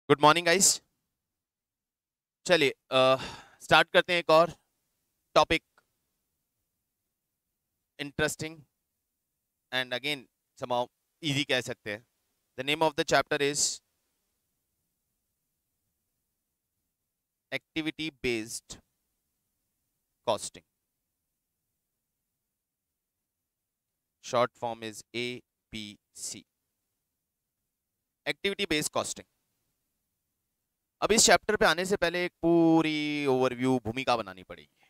Good morning guys. चलिए start करते हैं एक और topic, interesting and again somehow easy कह सकते हैं। The name of the chapter is activity based costing. Short form is ABC, activity based costing. अब इस चैप्टर पे आने से पहले एक पूरी ओवरव्यू भूमिका बनानी पड़ेगी।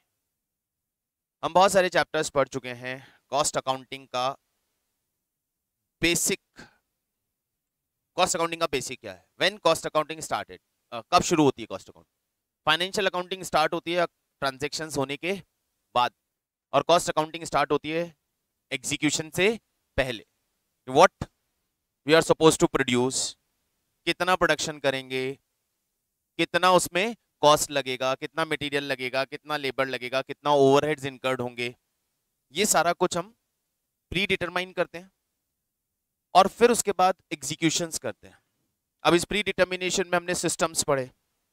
हम बहुत सारे चैप्टर्स पढ़ चुके हैं। कॉस्ट अकाउंटिंग का बेसिक, कॉस्ट अकाउंटिंग का बेसिक क्या है, व्हेन कॉस्ट अकाउंटिंग स्टार्टेड, कब शुरू होती है cost accounting. Financial accounting start होती है ट्रांजैक्शंस होने के बाद, और कॉस्ट अकाउंटिंग स्टार्ट होती है एग्जीक्यूशन से पहले। What we are supposed to produce, कितना प्रोडक्शन करेंगे, कितना उसमें कॉस्ट लगेगा, कितना मटेरियल लगेगा, कितना लेबर लगेगा, कितना ओवरहेड्स इनकर्ड होंगे, ये सारा कुछ हम प्री डिटरमाइन करते हैं और फिर उसके बाद एग्जीक्यूशंस करते हैं। अब इस प्री डिटर्मिनेशन में हमने सिस्टम्स पढ़े,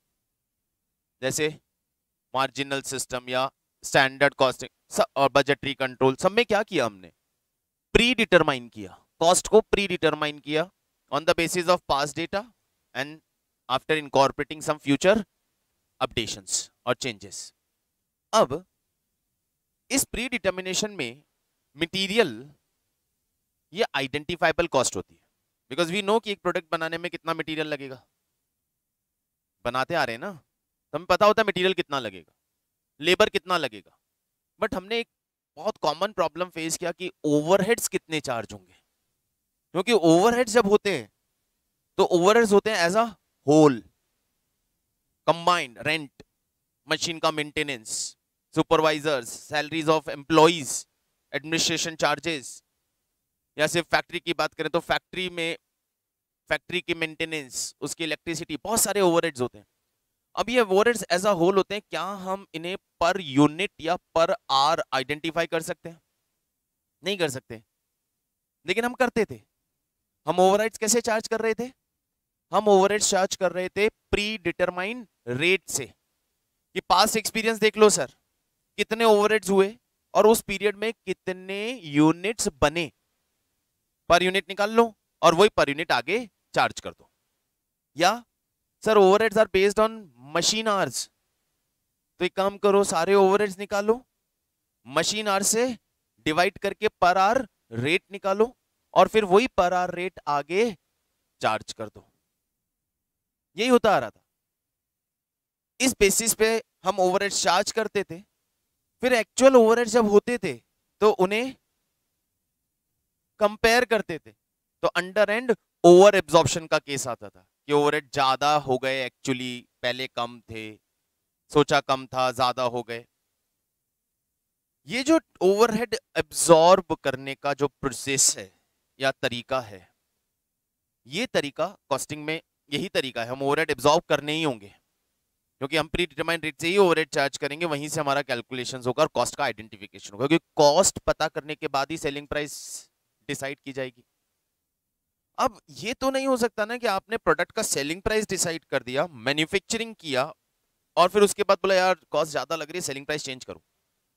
जैसे मार्जिनल सिस्टम या स्टैंडर्ड कॉस्टिंग और बजटरी कंट्रोल। सब में क्या किया हमने, प्री डिटरमाइन किया, कॉस्ट को प्री डिटरमाइन किया on the basis of past data and after incorporating some future updations और चेंजेस। अब इस प्री डिटर्मिनेशन में मटेरियल ये आइडेंटिफाइबल कॉस्ट होती है, बिकॉज वी नो कि एक प्रोडक्ट बनाने में कितना मटेरियल लगेगा, बनाते आ रहे हैं ना, तो हमें पता होता है मटेरियल कितना लगेगा, लेबर कितना लगेगा। बट हमने एक बहुत कॉमन प्रॉब्लम फेस किया कि ओवरहेड्स कितने चार्ज होंगे, क्योंकि ओवरहेड्स जब होते हैं तो ओवरहेड्स होते हैं as a whole, combined rent, machine का maintenance, supervisors, salaries of employees, administration charges, या सिर्फ फैक्ट्री की बात करें तो फैक्ट्री में फैक्ट्री की मेंटेनेंस, उसकी इलेक्ट्रिसिटी, बहुत सारे ओवरहेड्स होते हैं। अब ये ओवरहेड्स एज अ होल होते हैं, क्या हम इन्हें पर यूनिट या पर आवर आइडेंटिफाई कर सकते हैं? नहीं कर सकते, लेकिन हम करते थे। हम ओवरहेड्स कैसे चार्ज कर रहे थे? हम ओवरहेड्स चार्ज कर रहे थे प्री डिटरमाइन रेट से, कि पास्ट एक्सपीरियंस देख लो सर, कितने ओवरहेड्स हुए और उस पीरियड में कितने यूनिट्स बने, पर यूनिट निकाल लो और वही पर यूनिट आगे चार्ज कर दो। या sir overheads are based on machine hours, तो एक काम करो, सारे ओवरहेड्स निकालो, मशीन आवर से डिवाइड करके पर आवर रेट निकालो और फिर वही पर आवर रेट आगे चार्ज कर दो। यही होता आ रहा था। इस बेसिस पे हम ओवरहेड्स चार्ज करते थे। फिर एक्चुअल ओवरहेड्स जब होते थे तो उन्हें कंपेयर करते थे, तो अंडर एंड ओवर एब्जॉर्प्शन का केस आता था कि ओवरहेड ज्यादा हो गए, एक्चुअली पहले कम थे, सोचा कम था, ज्यादा हो गए। ये जो ओवरहेड एब्जॉर्ब करने का जो प्रोसेस है या तरीका है, ये तरीका कॉस्टिंग में यही तरीका है। हम ओवरहेड एब्जॉर्ब करने ही होंगे, क्योंकि हम प्री डिटरमाइंड रेट से ही ओवरहेड चार्ज करेंगे, वहीं से हमारा कैलकुलेशंस होगा और कॉस्ट का आइडेंटिफिकेशन होगा, क्योंकि कॉस्ट पता करने के बाद ही सेलिंग प्राइस डिसाइड की जाएगी। अब ये तो नहीं हो सकता ना कि आपने प्रोडक्ट का सेलिंग प्राइस डिसाइड कर दिया, मैन्युफैक्चरिंग किया और फिर उसके बाद बोला यार कॉस्ट ज्यादा लग रही है, सेलिंग प्राइस चेंज करो।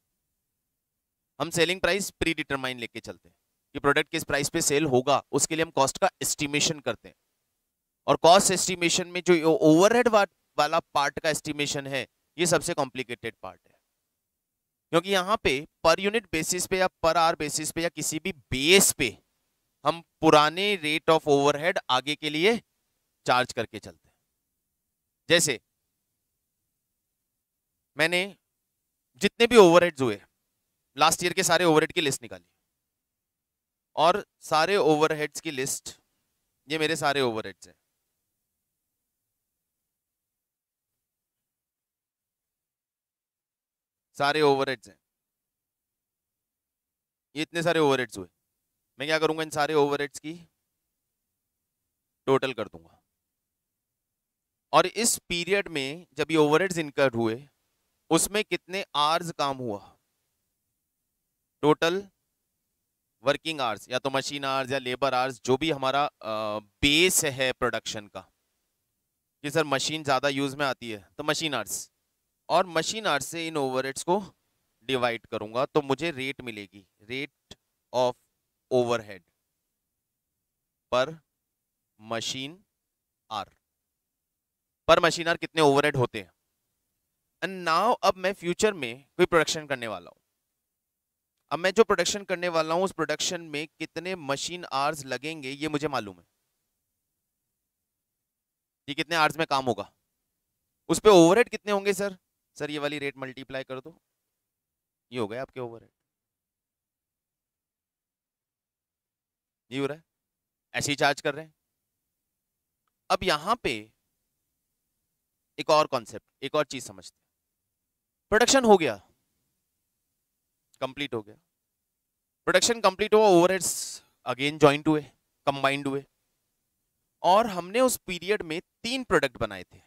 हम सेलिंग प्राइस प्री डिटरमाइन लेके चलते हैं कि प्रोडक्ट किस प्राइस पे सेल होगा, उसके लिए हम कॉस्ट का एस्टिमेशन करते हैं। और कॉस्ट एस्टिमेशन में जो ओवरहेड वाला पार्ट का एस्टिमेशन है, ये सबसे कॉम्प्लिकेटेड पार्ट है, क्योंकि यहाँ पे पर यूनिट बेसिस पे या पर आवर बेसिस पे या किसी भी बेस पे हम पुराने रेट ऑफ ओवरहेड आगे के लिए चार्ज करके चलते हैं। जैसे मैंने जितने भी ओवरहेड्स हुए लास्ट ईयर के सारे ओवरहेड की लिस्ट निकाली, और सारे ओवरहेड्स की लिस्ट, ये मेरे सारे ओवरहेड्स हैं। सारे ओवरहेड्स हैं, ये इतने सारे ओवरहेड्स हुए। मैं क्या करूंगा, इन सारे ओवरहेड्स की टोटल कर दूंगा, और इस पीरियड में जब ये ओवरहेड्स इनकर्ड हुए उसमें कितने आवर्स काम हुआ, टोटल वर्किंग आवर्स, या तो मशीन आवर्स या लेबर आवर्स, जो भी हमारा बेस है प्रोडक्शन का, कि सर मशीन ज़्यादा यूज़ में आती है तो मशीन आवर्स, और मशीन आवर्स से इन ओवरहेड्स को डिवाइड करूंगा तो मुझे रेट मिलेगी, rate of overhead per machine hour. Per machine hour कितने ओवरहेड होते हैं। एंड नाउ अब मैं फ्यूचर में कोई प्रोडक्शन करने वाला हूं, अब मैं जो प्रोडक्शन करने वाला हूं उस प्रोडक्शन में कितने मशीन आवर्स लगेंगे ये मुझे मालूम है कि कितने आवर्स में काम होगा, उस पे ओवरहेड कितने होंगे सर। सर ये वाली रेट मल्टीप्लाई कर दो, ये हो गए आपके ओवरहेड, ये हो रहा है, ऐसे ही चार्ज कर रहे हैं। अब यहां पे एक और कॉन्सेप्ट, एक और चीज समझते हैं। प्रोडक्शन हो गया, कंप्लीट हो गया, प्रोडक्शन कंप्लीट हुआ, ओवरहेड्स अगेन जॉइंट हुए, कंबाइंड हुए, और हमने उस पीरियड में 3 प्रोडक्ट बनाए थे,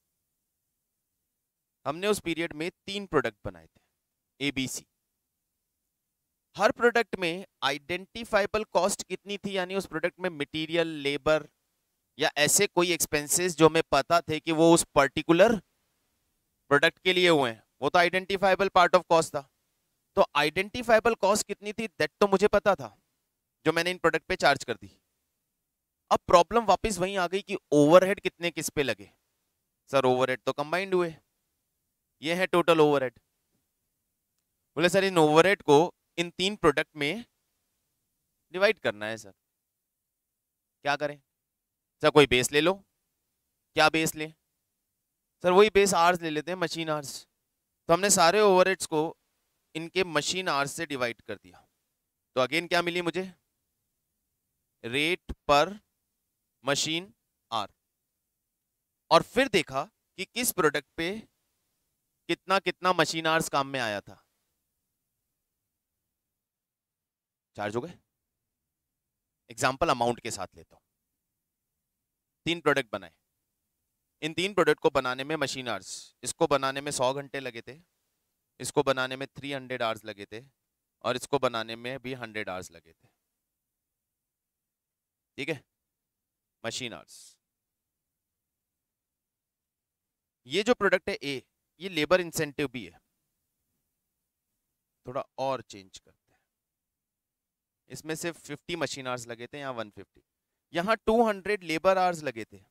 हमने उस पीरियड में 3 प्रोडक्ट बनाए थे ABC। हर प्रोडक्ट में आइडेंटिफाइबल कॉस्ट कितनी थी, यानी उस प्रोडक्ट में मटेरियल, लेबर या ऐसे कोई एक्सपेंसेस जो हमें पता थे कि वो उस पर्टिकुलर प्रोडक्ट के लिए हुए हैं, वो तो आइडेंटिफाइबल पार्ट ऑफ कॉस्ट था। तो आइडेंटिफाइबल कॉस्ट कितनी थी दैट तो मुझे पता था, जो मैंने इन प्रोडक्ट पे चार्ज कर दी। अब प्रॉब्लम वापस वहीं आ गई कि ओवरहेड कितने किस पे लगे। सर ओवरहेड तो कंबाइंड हुए, ये है टोटल ओवरहेड। बोले सर इन ओवरहेड को इन 3 प्रोडक्ट में डिवाइड करना है सर, क्या करें। सर कोई बेस ले लो। क्या बेस लें सर, वही बेस आवर्स ले लेते हैं, मशीन आवर्स। तो हमने सारे ओवरहेड्स को इनके मशीन आवर्स से डिवाइड कर दिया, तो अगेन क्या मिली मुझे, रेट पर मशीन आर। और फिर देखा कि किस प्रोडक्ट पे कितना कितना मशीन आवर्स काम में आया था, चार्ज हो गए। एग्जांपल अमाउंट के साथ लेता हूं, 3 प्रोडक्ट बनाए, इन 3 प्रोडक्ट को बनाने में मशीन आवर्स, इसको बनाने में 100 घंटे लगे थे, इसको बनाने में 300 आवर्स लगे थे, और इसको बनाने में भी 100 आवर्स लगे थे। ठीक है, मशीन आवर्स। ये जो प्रोडक्ट है ए, ये लेबर इंसेंटिव भी है, थोड़ा और चेंज करते हैं, इसमें सिर्फ 50 मशीन आवर्स लगे थे, यहाँ 150, यहाँ 200 लेबर आवर्स लगे थे,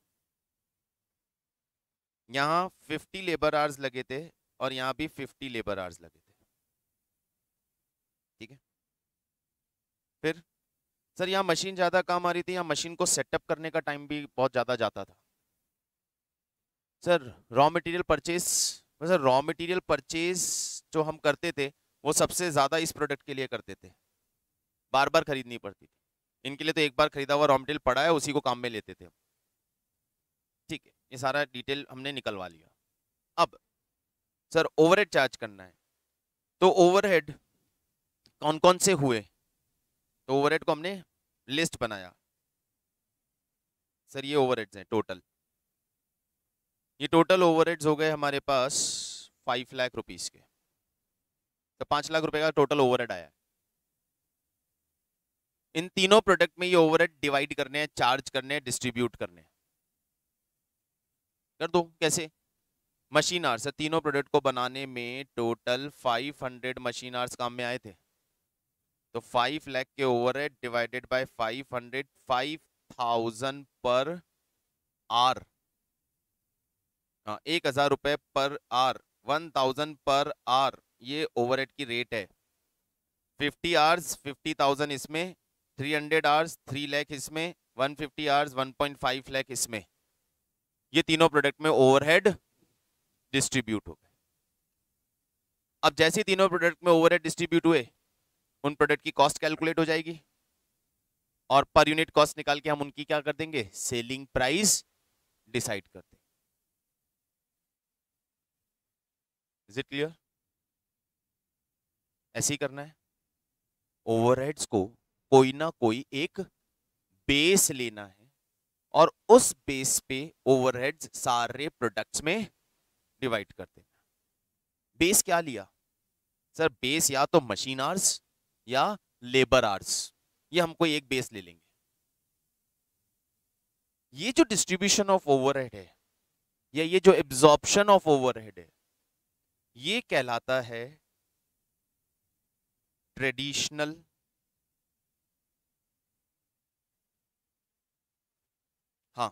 यहाँ 50 लेबर आवर्स लगे थे, और यहाँ भी 50 लेबर आवर्स लगे थे। ठीक है, फिर सर यहाँ मशीन ज्यादा काम आ रही थी, यहाँ मशीन को सेटअप करने का टाइम भी बहुत ज्यादा जाता था। Sir raw material purchase, sir raw material purchase जो हम करते थे वो सबसे ज्यादा इस प्रोडक्ट के लिए करते थे, बार बार खरीदनी पड़ती थी, इनके लिए तो एक बार खरीदा हुआ रॉ मटेरियल पड़ा है उसी को काम में लेते थे। ठीक है, ये सारा डिटेल हमने निकलवा लिया। अब सर ओवरहेड चार्ज करना है, तो ओवरहेड कौन कौन से हुए, तो ओवरहेड को हमने लिस्ट बनाया। सर ये ओवरहेड्स हैं टोटल, ये टोटल ओवरहेड्स हो गए हमारे पास 5 लाख रुपीस के, तो 5 लाख रुपए का टोटल ओवरहेड आया। इन तीनों प्रोडक्ट में ये ओवरहेड डिवाइड करने हैं, चार्ज करने हैं, डिस्ट्रीब्यूट करने हैं। कर दो, कैसे, मशीन आवर्स, तीनों प्रोडक्ट को बनाने में टोटल 500 मशीन आवर्स काम में आए थे, तो 5 लाख के ओवरहेड डिवाइडेड बाय 500, 5000 पर आर, हाँ 1000 रुपए पर आर, 1000 पर आर, ये ओवरहेड की रेट है। 50 आवर्स 50,000 इसमें, 300 आवर्स 3 लाख इसमें, 150 आवर्स 1.5 लाख इसमें, ये तीनों प्रोडक्ट में ओवरहेड डिस्ट्रीब्यूट हो गए। अब जैसे तीनों प्रोडक्ट में ओवरहेड डिस्ट्रीब्यूट हुए, उन प्रोडक्ट की कॉस्ट कैलकुलेट हो जाएगी, और पर यूनिट कॉस्ट निकाल के हम उनकी क्या कर देंगे, सेलिंग प्राइस डिसाइड कर देंगे। इज इट क्लियर, ऐसे ही करना है। ओवरहेड्स को कोई ना कोई एक बेस लेना है, और उस बेस पे ओवरहेड्स सारे प्रोडक्ट्स में डिवाइड कर देना। बेस क्या लिया सर, बेस या तो मशीन आवर्स या लेबर आवर्स, ये हम कोई एक बेस ले लेंगे। ये जो डिस्ट्रीब्यूशन ऑफ ओवरहेड है या ये जो एब्जॉर्प्शन ऑफ ओवरहेड है, ये कहलाता है ट्रेडिशनल हाँ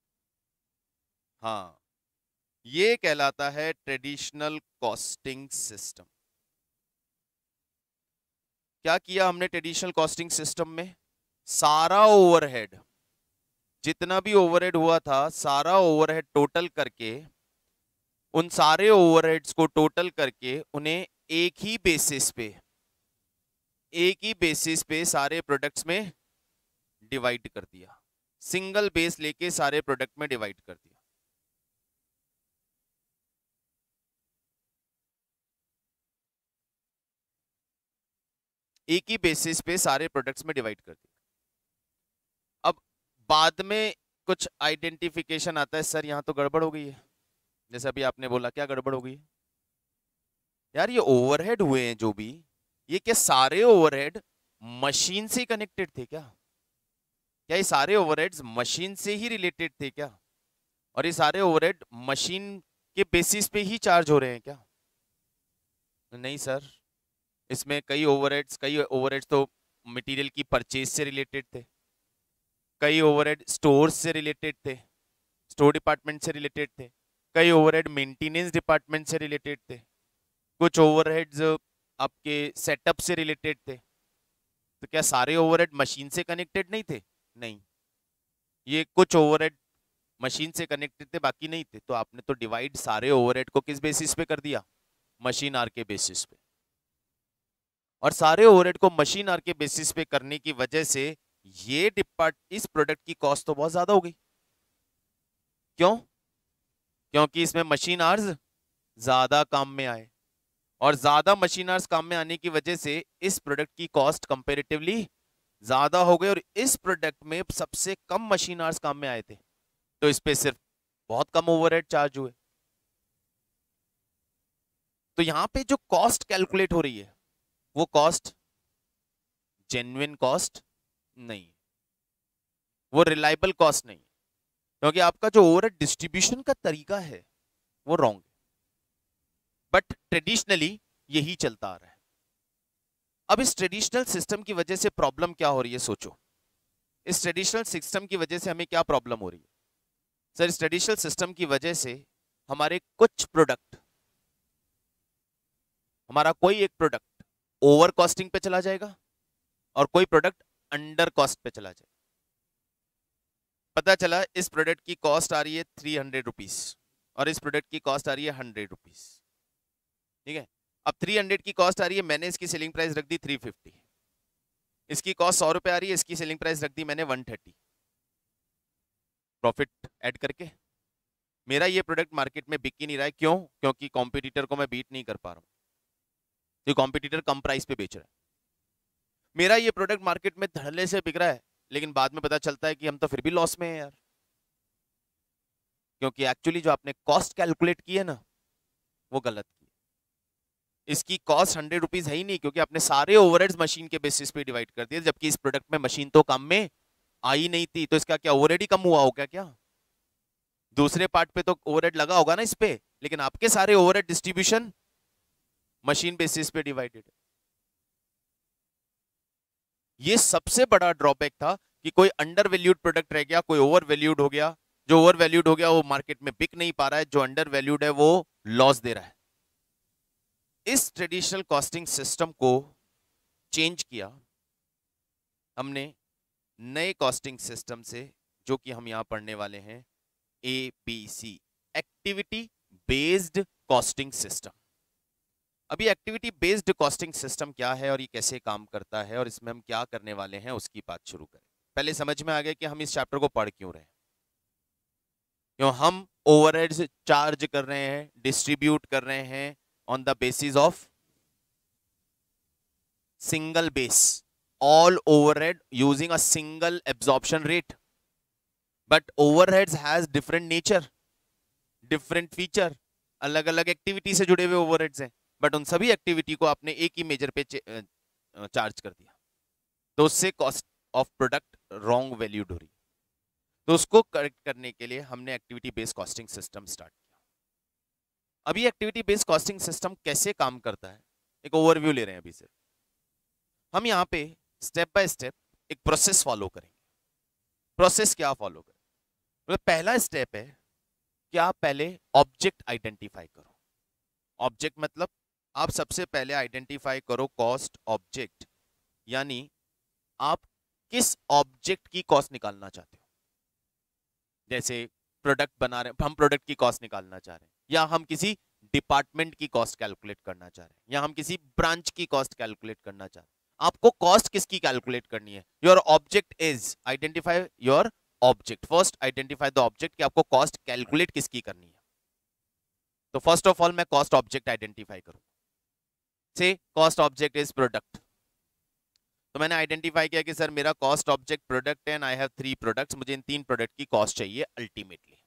हाँ ये कहलाता है ट्रेडिशनल कॉस्टिंग सिस्टम। क्या किया हमने ट्रेडिशनल कॉस्टिंग सिस्टम में? सारा ओवरहेड, जितना भी ओवरहेड हुआ था, सारा ओवरहेड टोटल करके, उन सारे ओवरहेड्स को टोटल करके उन्हें एक ही बेसिस पे सारे प्रोडक्ट्स में डिवाइड कर दिया। सिंगल बेस लेके सारे प्रोडक्ट में डिवाइड कर दिया। एक ही बेसिस पे सारे प्रोडक्ट्स में डिवाइड कर दिया। अब बाद में कुछ आइडेंटिफिकेशन आता है, सर यहाँ तो गड़बड़ हो गई है। जैसे अभी आपने बोला, क्या गड़बड़ हो गई? यार ये ओवरहेड हुए हैं जो भी, ये क्या सारे ओवरहेड मशीन से कनेक्टेड थे क्या? क्या ये सारे ओवरहेड्स मशीन से ही रिलेटेड थे क्या? और ये सारे ओवरहेड मशीन के बेसिस पे ही चार्ज हो रहे हैं क्या? नहीं सर, इसमें कई ओवरहेड्स तो मटेरियल की परचेज से रिलेटेड थे, कई ओवरहेड स्टोर से रिलेटेड थे, स्टोर डिपार्टमेंट से रिलेटेड थे, कई ओवरहेड मेंटेनेंस डिपार्टमेंट से रिलेटेड थे, कुछ ओवरहेड्स आपके सेटअप से रिलेटेड थे। तो क्या सारे ओवरहेड मशीन से कनेक्टेड नहीं थे? नहीं, ये कुछ ओवरहेड मशीन से कनेक्टेड थे, बाकी नहीं थे। तो आपने तो डिवाइड सारे ओवरहेड को किस बेसिस पे कर दिया? मशीन आर के बेसिस पे। और सारे ओवरहेड को मशीन आर के बेसिस पे करने की वजह से ये इस प्रोडक्ट की कॉस्ट तो बहुत ज्यादा हो गई। क्यों? क्योंकि इसमें मशीन आर्स ज्यादा काम में आए, और ज्यादा मशीन आर्स काम में आने की वजह से इस प्रोडक्ट की कॉस्ट कंपैरेटिवली ज्यादा हो गई, और इस प्रोडक्ट में सबसे कम मशीन आर्स काम में आए थे, तो इस पे सिर्फ बहुत कम ओवरहेड चार्ज हुए। तो यहां पे जो कॉस्ट कैलकुलेट हो रही है वो कॉस्ट जेन्युइन कॉस्ट नहीं, वो रिलायबल कॉस्ट नहीं, क्योंकि आपका जो ओवरहेड डिस्ट्रीब्यूशन का तरीका है वो रॉन्ग है। बट ट्रेडिशनली यही चलता आ रहा है। अब इस ट्रेडिशनल सिस्टम की वजह से प्रॉब्लम क्या हो रही है, सोचो। इस ट्रेडिशनल सिस्टम की वजह से हमें क्या प्रॉब्लम हो रही है? सर, इस ट्रेडिशनल सिस्टम की वजह से हमारे कुछ प्रोडक्ट, हमारा कोई एक प्रोडक्ट ओवर कॉस्टिंग पे चला जाएगा और कोई प्रोडक्ट अंडर कॉस्ट पे चला जाएगा। पता चला इस प्रोडक्ट की कॉस्ट आ रही है 300 रुपीज और इस प्रोडक्ट की कॉस्ट आ रही है 100 रुपीज। ठीक है, अब 300 की कॉस्ट आ रही है, मैंने इसकी सेलिंग प्राइस रख दी 350, इसकी कॉस्ट 100 रुपए आ रही है, इसकी सेलिंग प्राइस रख दी मैंने 130, प्रॉफिट ऐड करके। मेरा ये प्रोडक्ट मार्केट में बिक ही नहीं रहा है। क्यों? क्योंकि कॉम्पिटिटर को मैं बीट नहीं कर पा रहा हूं, तो कॉम्पिटिटर कम प्राइस पे बेच रहा है। मेरा ये प्रोडक्ट मार्केट में धड़ल्ले से बिक रहा है, लेकिन बाद में पता चलता है कि हम तो फिर भी लॉस में हैं यार, क्योंकि एक्चुअली जो आपने कॉस्ट कैलकुलेट की है ना, वो गलत की। इसकी कॉस्ट 100 रुपीज है ही नहीं, क्योंकि आपने सारे ओवरहेड्स मशीन के बेसिस पे डिवाइड कर दिए, जबकि इस प्रोडक्ट में मशीन तो काम में आई नहीं थी। तो इसका क्या ओवरहेड ही कम हुआ होगा क्या? दूसरे पार्ट पे तो ओवरहेड लगा होगा ना इस पे, लेकिन आपके सारे ओवरहेड डिस्ट्रीब्यूशन मशीन बेसिस पे डिवाइडेड है। ये सबसे बड़ा ड्रॉबैक था कि कोई अंडर वैल्यूड प्रोडक्ट रह गया, कोई ओवर वैल्यूड हो गया। जो ओवर वैल्यूड हो गया वो मार्केट में बिक नहीं पा रहा है, जो अंडर वैल्यूड है वो लॉस दे रहा है। इस ट्रेडिशनल कॉस्टिंग सिस्टम को चेंज किया हमने नए कॉस्टिंग सिस्टम से, जो कि हम यहां पढ़ने वाले हैं, ABC, activity based costing system. अभी एक्टिविटी बेस्ड कॉस्टिंग सिस्टम क्या है और ये कैसे काम करता है और इसमें हम क्या करने वाले हैं, उसकी बात शुरू करें। पहले समझ में आ गया कि हम इस चैप्टर को पढ़ क्यों रहे हैं। क्यों हम ओवरहेड्स चार्ज कर रहे हैं, डिस्ट्रीब्यूट कर रहे हैं on the basis of single base, all overhead using a single absorption rate, but overheads has different nature, different feature, अलग अलग एक्टिविटी से जुड़े हुए ओवरहेड्स हैं, बट उन सभी एक्टिविटी को आपने एक ही मेजर पे चार्ज कर दिया, तो उससे cost of product wrong valued हो रही। तो उसको करेक्ट करने के लिए हमने activity based costing system start किया। अभी एक्टिविटी बेस्ड कॉस्टिंग सिस्टम कैसे काम करता है एक ओवरव्यू ले रहे हैं अभी से। हम यहाँ पे स्टेप बाय स्टेप एक प्रोसेस फॉलो करेंगे। प्रोसेस क्या फॉलो करें? मतलब पहला स्टेप है कि आप पहले ऑब्जेक्ट आइडेंटिफाई करो। ऑब्जेक्ट मतलब आप सबसे पहले आइडेंटिफाई करो कॉस्ट ऑब्जेक्ट, यानी आप किस ऑब्जेक्ट की कॉस्ट निकालना चाहते हो। जैसे प्रोडक्ट बना रहे हैं, हम प्रोडक्ट की कॉस्ट निकालना चाह रहे हैं, या हम किसी डिपार्टमेंट की कॉस्ट कैलकुलेट करना चाह रहे हैं, या हम किसी ब्रांच की कॉस्ट कैलकुलेट करना चाह रहे हैं। आपको कॉस्ट किसकी कैलकुलेट करनी है? Your object is identify your object. First identify the object कि आपको कॉस्ट कैलकुलेट किसकी करनी है। तो फर्स्ट ऑफ ऑल मैं कॉस्ट ऑब्जेक्ट आइडेंटिफाई करूं। So cost object is product. तो मैंने आइडेंटिफाई किया कि सर मेरा कॉस्ट ऑब्जेक्ट प्रोडक्ट है एंड आई हैव 3 प्रोडक्ट्स, मुझे इन 3 प्रोडक्ट की कॉस्ट चाहिए अल्टीमेटली।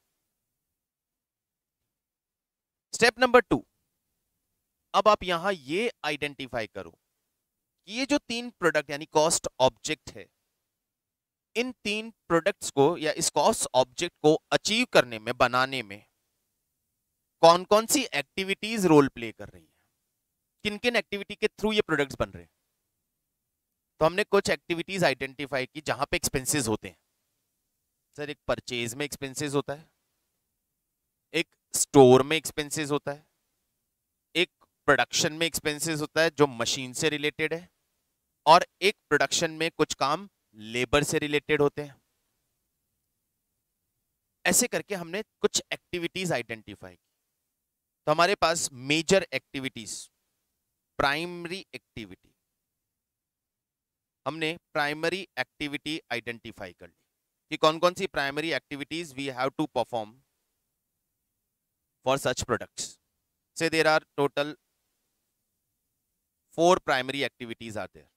स्टेप नंबर 2, अब आप यहां ये आइडेंटिफाई करो कि ये जो 3 प्रोडक्ट यानी कॉस्ट ऑब्जेक्ट है, इन 3 प्रोडक्ट्स को या इस कॉस्ट ऑब्जेक्ट को अचीव करने में, बनाने में कौन कौन सी एक्टिविटीज रोल प्ले कर रही है, किन किन एक्टिविटी के थ्रू ये प्रोडक्ट्स बन रहे हैं। तो हमने कुछ एक्टिविटीज आइडेंटिफाई की जहां पे एक्सपेंसेस होते हैं। सर एक परचेज में एक्सपेंसेस होता है, एक स्टोर में एक्सपेंसेस होता है, एक प्रोडक्शन में एक्सपेंसेस होता है जो मशीन से रिलेटेड है, और एक प्रोडक्शन में कुछ काम लेबर से रिलेटेड होते हैं। ऐसे करके हमने कुछ एक्टिविटीज आइडेंटिफाई की। तो हमारे पास मेजर एक्टिविटीज, प्राइमरी एक्टिविटी, हमने प्राइमरी एक्टिविटी आइडेंटिफाई कर ली कि कौन कौन सी primary activities we have to perform for such products. So there are total 4 primary activities are there,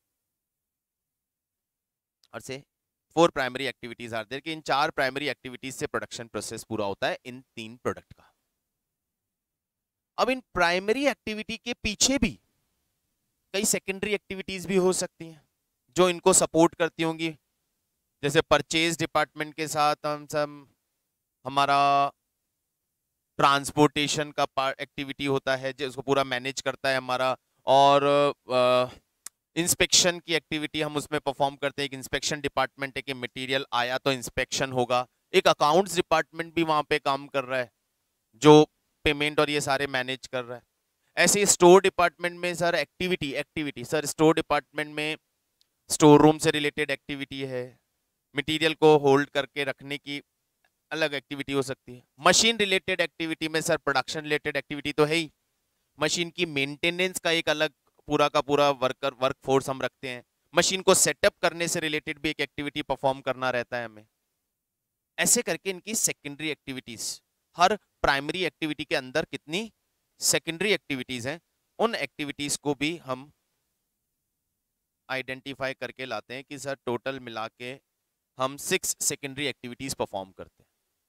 और so 4 primary activities are there कि इन 4 प्राइमरी एक्टिविटीज से प्रोडक्शन प्रोसेस पूरा होता है इन 3 प्रोडक्ट का। अब इन प्राइमरी एक्टिविटी के पीछे भी कई सेकेंडरी एक्टिविटीज भी हो सकती हैं जो इनको सपोर्ट करती होंगी। जैसे परचेज डिपार्टमेंट के साथ हम सब हमारा ट्रांसपोर्टेशन का पार्ट एक्टिविटी होता है जिसको पूरा मैनेज करता है हमारा, और इंस्पेक्शन की एक्टिविटी हम उसमें परफॉर्म करते हैं। एक इंस्पेक्शन डिपार्टमेंट है कि मटेरियल आया तो इंस्पेक्शन होगा। एक अकाउंट्स डिपार्टमेंट भी वहां पे काम कर रहा है जो पेमेंट और ये सारे मैनेज कर रहा है। ऐसे स्टोर डिपार्टमेंट में sir activity sir store department में स्टोर रूम से रिलेटेड एक्टिविटी है, मटेरियल को होल्ड करके रखने की अलग एक्टिविटी हो सकती है। मशीन रिलेटेड एक्टिविटी में सर प्रोडक्शन रिलेटेड एक्टिविटी तो है ही, मशीन की मेंटेनेंस का एक अलग पूरा का पूरा वर्क फोर्स हम रखते हैं। मशीन को सेटअप करने से रिलेटेड भी एक एक्टिविटी परफॉर्म करना रहता है हमें। ऐसे करके इनकी सेकेंडरी एक्टिविटीज, हर प्राइमरी एक्टिविटी के अंदर कितनी सेकेंडरी एक्टिविटीज हैं, उन एक्टिविटीज को भी हम आइडेंटिफाई करके लाते हैं कि सर टोटल मिला के हम 6 सेकेंडरी एक्टिविटीज परफॉर्म करते हैं।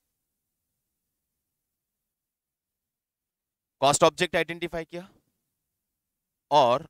कॉस्ट ऑब्जेक्ट आइडेंटिफाई किया, और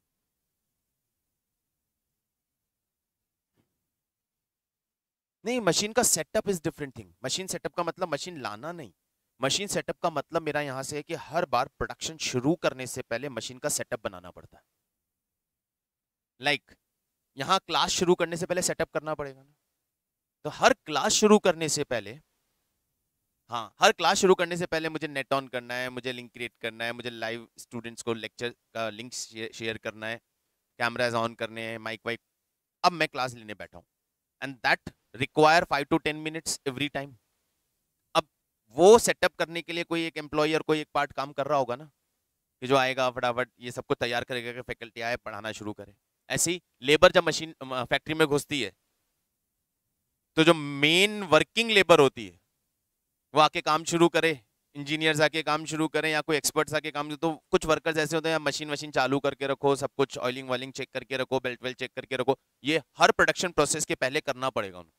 नहीं, मशीन का setup is different thing. Machine setup का मतलब मशीन लाना नहीं, मशीन सेटअप का मतलब मेरा यहां से है कि हर बार प्रोडक्शन शुरू करने से पहले मशीन का सेटअप बनाना पड़ता है। लाइक यहां क्लास शुरू करने से पहले सेटअप करना पड़ेगा ना, तो हर क्लास शुरू करने से पहले, हाँ हर क्लास शुरू करने से पहले मुझे नेट ऑन करना है, मुझे लिंक क्रिएट करना है, मुझे लाइव स्टूडेंट्स को लेक्चर का लिंक शेयर करना है, कैमराज ऑन करने हैं, माइक वाइक। अब मैं क्लास लेने बैठा हूँ and that require 5 to 10 minutes every time. अब वो सेटअप करने के लिए कोई एक एम्प्लॉय और कोई एक पार्ट काम कर रहा होगा ना, कि जो आएगा फटाफट ये सबको तैयार करेगा कि फैकल्टी आए पढ़ाना शुरू करे। ऐसे ही लेबर जब मशीन फैक्ट्री में घुसती है तो जो मेन वर्किंग लेबर होती है वो आके काम शुरू करे, इंजीनियर्स आके काम शुरू करें या कोई एक्सपर्ट्स आके काम, तो कुछ वर्कर्स ऐसे होते हैं मशीन चालू करके रखो, सब कुछ ऑयलिंग वॉइलिंग चेक करके रखो, बेल्ट वेल्ट चेक करके रखो। ये हर प्रोडक्शन प्रोसेस के पहले करना पड़ेगा उनको।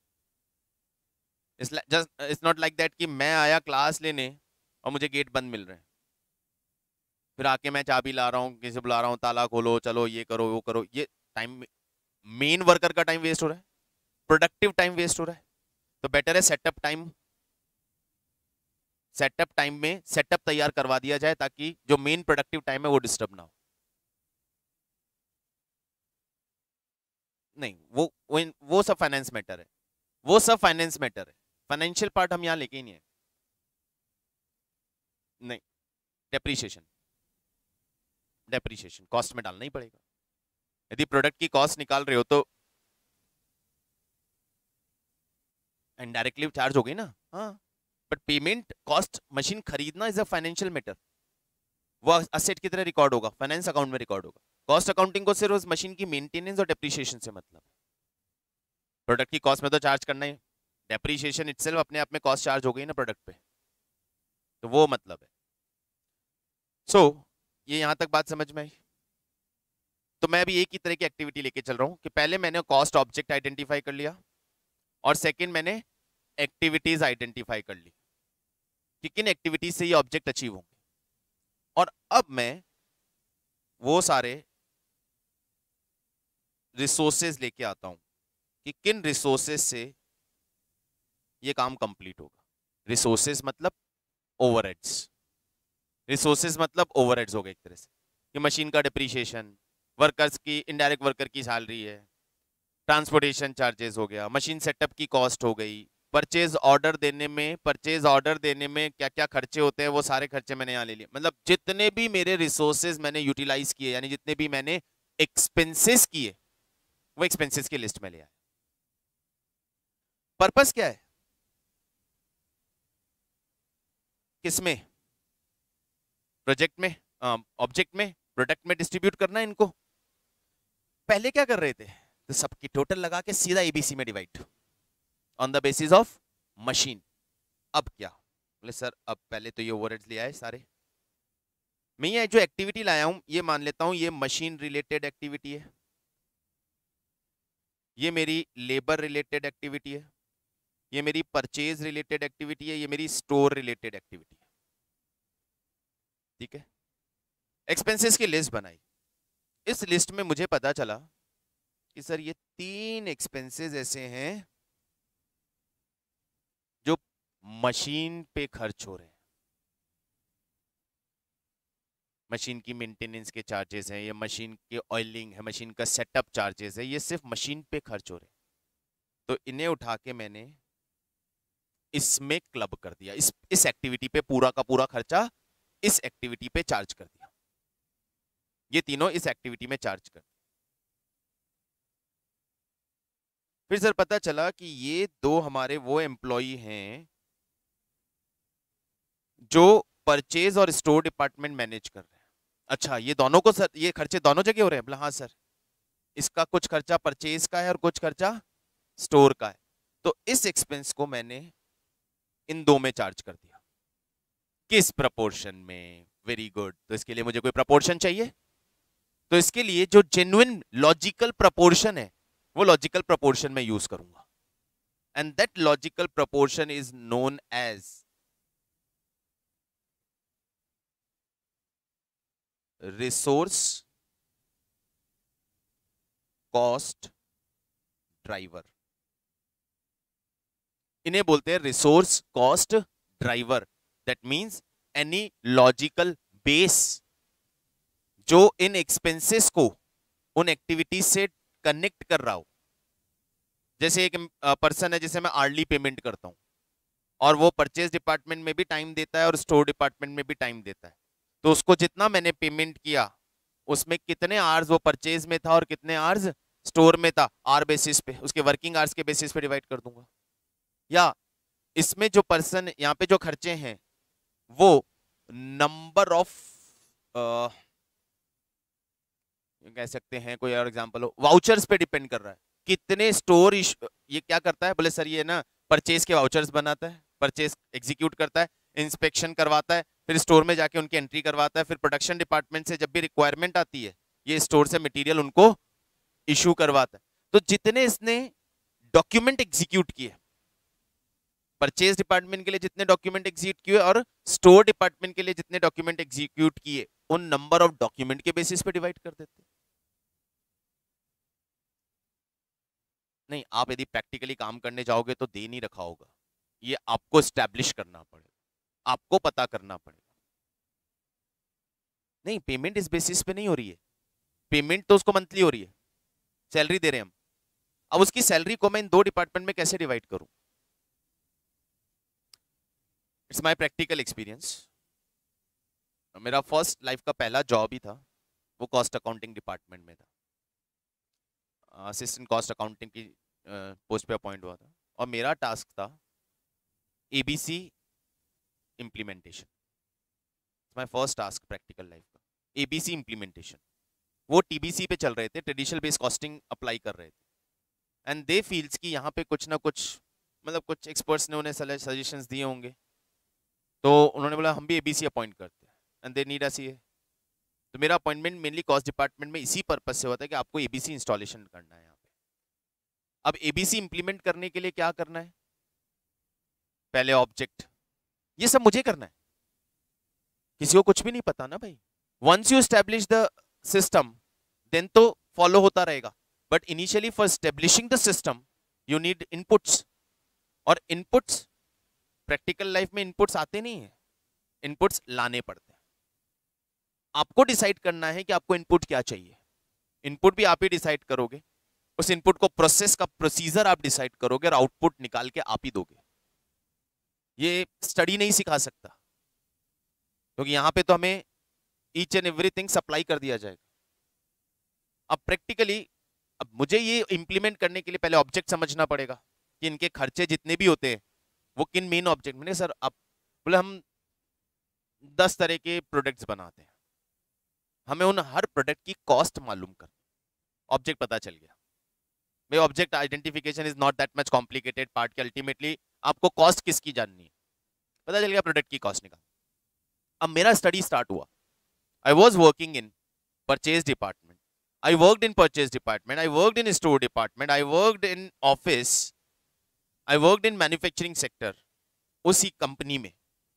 इट्स नॉट लाइक दैट कि मैं आया क्लास लेने और मुझे गेट बंद मिल रहे हैं, फिर आके मैं चाबी ला रहा हूँ, किसी बुला रहा हूँ, ताला खोलो, चलो ये करो वो करो। ये टाइम, मेन वर्कर का टाइम वेस्ट हो रहा है, प्रोडक्टिव टाइम वेस्ट हो रहा है। तो बेटर है सेटअप टाइम में सेटअप तैयार करवा दिया जाए ताकि जो मेन प्रोडक्टिव टाइम है वो डिस्टर्ब ना हो। नहीं, वो सब फाइनेंस मैटर है, वो सब फाइनेंस मैटर है, फाइनेंशियल पार्ट हम यहाँ लेके ही नहीं है। नहीं, डेप्रीशिएशन, डेप्रीशिएशन कॉस्ट में डालना ही पड़ेगा। यदि प्रोडक्ट की कॉस्ट निकाल रहे हो तो इनडायरेक्टली चार्ज हो गई ना। हाँ, बट पेमेंट कॉस्ट मशीन खरीदना इज अ फाइनेंशियल मैटर, वो असेट की तरह रिकॉर्ड होगा, फाइनेंस अकाउंट में रिकॉर्ड होगा। कॉस्ट अकाउंटिंग को सिर्फ उस मशीन की मेंटेनेंस और डेप्रीशिएशन से मतलब, प्रोडक्ट की कॉस्ट में तो चार्ज करना ही, डेप्रीशिएशन इटसेल्फ अपने आप में कॉस्ट चार्ज हो गई ना प्रोडक्ट पे, तो वो मतलब है। सो ये यहां तक बात समझ में आई। तो मैं अभी एक ही तरह की एक्टिविटी लेके चल रहा हूं कि पहले मैंने कॉस्ट ऑब्जेक्ट आइडेंटिफाई कर लिया और सेकंड मैंने एक्टिविटीज आइडेंटिफाई कर ली कि किन एक्टिविटीज से ये ऑब्जेक्ट अचीव होंगे, और अब मैं वो सारे रिसोर्सेज लेके आता हूं कि किन रिसोर्सेज से ये काम कंप्लीट होगा। रिसोर्सेज मतलब ओवरहेड्स, रिसोर्सेज मतलब ओवरहेड्स हो गए एक तरह से, कि मशीन का डिप्रीशिएशन, वर्कर्स की इनडायरेक्ट वर्कर की सैलरी है, ट्रांसपोर्टेशन चार्जेस हो गया, मशीन सेटअप की कॉस्ट हो गई, परचेज ऑर्डर देने में क्या क्या खर्चे होते हैं वो सारे खर्चे मैंने यहाँ ले लिए। मतलब जितने भी मेरे रिसोर्सेज मैंने यूटिलाइज किए, यानी जितने भी मैंने एक्सपेंसेस किए, वो एक्सपेंसेस की लिस्ट में ले आया। पर्पस क्या है, किसमें, प्रोजेक्ट में, ऑब्जेक्ट में, प्रोडक्ट में डिस्ट्रीब्यूट करना है इनको। पहले क्या कर रहे थे, तो सबकी टोटल लगा के सीधा एबीसी में divide on the basis of machine. अब क्या बोले सर, अब पहले तो ये ओवरहेड्स ले आए सारे, मैं ये जो एक्टिविटी लाया हूं ये मान लेता हूं ये मशीन रिलेटेड एक्टिविटी है, ये मेरी लेबर रिलेटेड एक्टिविटी है, ये मेरी परचेज रिलेटेड एक्टिविटी है, ये मेरी स्टोर रिलेटेड एक्टिविटी है। ठीक है, एक्सपेंसेस की लिस्ट बनाई, इस लिस्ट में मुझे पता चला कि सर ये 3 एक्सपेंसेस ऐसे हैं जो मशीन पे खर्च हो रहे हैं। मशीन की मेंटेनेंस के चार्जेस हैं, ये मशीन के ऑयलिंग है, मशीन का सेटअप चार्जेस है, ये सिर्फ मशीन पे खर्च हो रहे हैं। तो इन्हें उठा के मैंने इसमें क्लब कर दिया, इस एक्टिविटी पे पूरा का पूरा खर्चा इस एक्टिविटी पे चार्ज कर दिया, ये तीनों इस एक्टिविटी में चार्ज कर दिया। फिर सर पता चला कि ये 2 हमारे वो एम्प्लॉई हैं जो परचेज और स्टोर डिपार्टमेंट मैनेज कर रहे हैं। अच्छा, ये दोनों को सर ये खर्चे दोनों जगह हो रहे हैं? बोला हाँ सर, इसका कुछ खर्चा परचेज का है और कुछ खर्चा स्टोर का है, तो इस एक्सपेंस को मैंने इन 2 में चार्ज कर दिया। किस प्रपोर्शन में? वेरी गुड, तो इसके लिए मुझे कोई प्रपोर्शन चाहिए, तो इसके लिए जो जेन्युइन लॉजिकल प्रपोर्शन है वो लॉजिकल प्रपोर्शन में यूज करूंगा, and that logical proportion is known as resource cost driver. इन्हें बोलते हैं resource cost driver. That means any logical base जो इन एक्सपेंसेस को उन एक्टिविटीज से कनेक्ट कर रहा हो। जैसे एक पर्सन है जिसे मैं आर्ली पेमेंट करता हूं और वो परचेज डिपार्टमेंट में भी टाइम देता है और स्टोर डिपार्टमेंट में भी टाइम देता है, तो उसको जितना मैंने पेमेंट किया उसमें कितने आवर्स वो परचेज में था और कितने आवर्स स्टोर में था, आर बेसिस पे, उसके वर्किंग आवर्स के बेसिस पे डिवाइड कर दूंगा। या इसमें जो पर्सन यहाँ पे जो खर्चे हैं वो नंबर ऑफ कह सकते हैं, कोई और एग्जांपल हो, वाउचर्स पे डिपेंड कर रहा है। कितने स्टोर ये क्या करता है, बोले सर ये ना परचेज के वाउचर्स बनाता है, परचेज एग्जीक्यूट करता है, इंस्पेक्शन करवाता है, फिर स्टोर में जाके उनकी एंट्री करवाता है, फिर प्रोडक्शन डिपार्टमेंट से जब भी रिक्वायरमेंट आती है ये स्टोर से मटेरियल उनको इशू करवाता है। तो जितने इसने डॉक्यूमेंट एग्जीक्यूट किए, परचेज डिपार्टमेंट के लिए जितने डॉक्यूमेंट एग्जीक्यूट किए और स्टोर डिपार्टमेंट के लिए जितने डॉक्यूमेंट एग्जीक्यूट किए, उन नंबर ऑफ डॉक्यूमेंट के बेसिस पे डिवाइड कर देते। नहीं, आप यदि प्रैक्टिकली काम करने जाओगे तो दे नहीं रखा होगा, ये आपको स्टैब्लिश करना पड़ेगा, आपको पता करना पड़ेगा। नहीं, पेमेंट इस बेसिस पे नहीं हो रही है, पेमेंट तो उसको मंथली हो रही है, सैलरी दे रहे हैं हम। अब उसकी सैलरी को मैं इन 2 डिपार्टमेंट में कैसे डिवाइड करूं? It's my practical experience. मेरा फर्स्ट लाइफ का पहला जॉब ही था, वो कॉस्ट अकाउंटिंग डिपार्टमेंट में था, असिस्टेंट कॉस्ट अकाउंटिंग की पोस्ट पे अपॉइंट हुआ था, और मेरा टास्क था ABC implementation. My first task practical life का, एबीसी इम्प्लीमेंटेशन। वो टीबीसी पे चल रहे थे, ट्रेडिशनल बेस्ड कॉस्टिंग अप्लाई कर रहे थे, एंड दे फील्स कि यहाँ पे कुछ ना कुछ, मतलब कुछ एक्सपर्ट्स ने उन्हें सजेशंस दिए होंगे, तो उन्होंने बोला हम भी एबीसी अपॉइंट करते हैं, and they need us here. तो मेरा अपॉइंटमेंट मेनली कॉस्ट डिपार्टमेंट में इसी पर्पज से होता है कि आपको एबीसी इंस्टॉलेशन करना है यहाँ पे। अब एबीसी इंप्लीमेंट करने के लिए क्या करना है? पहले ऑब्जेक्ट, ये सब मुझे करना है, किसी को कुछ भी नहीं पता ना भाई। Once you establish the system then तो फॉलो होता रहेगा, but initially for establishing the system you need inputs, और इनपुट्स प्रैक्टिकल लाइफ में इनपुट्स आते नहीं है, इनपुट्स लाने पड़ते हैं। आपको डिसाइड करना है कि आपको इनपुट क्या चाहिए, इनपुट भी आप ही डिसाइड करोगे, उस इनपुट को प्रोसेस का प्रोसीजर आप डिसाइड करोगे, और आउटपुट निकाल के आप ही दोगे। ये स्टडी नहीं सिखा सकता, क्योंकि यहां पे तो हमें ईच एंड एवरीथिंग सप्लाई कर दिया जाएगा। अब प्रैक्टिकली, अब मुझे ये इंप्लीमेंट करने के लिए पहले ऑब्जेक्ट समझना पड़ेगा कि इनके खर्चे जितने भी होते हैं वो किन मेन ऑब्जेक्ट। मैंने सर आप बोले हम 10 तरह के प्रोडक्ट्स बनाते हैं, हमें उन हर प्रोडक्ट की कॉस्ट मालूम कर, ऑब्जेक्ट पता चल गया भाई। Object identification is not that much complicated part के, अल्टीमेटली आपको कॉस्ट किसकी जाननी है, पता चल गया, प्रोडक्ट की कॉस्ट निकाल। अब मेरा स्टडी स्टार्ट हुआ, I was working in purchase department, I worked in purchase department, I worked in store department, I worked in office, I worked in manufacturing sector। उसी कंपनी में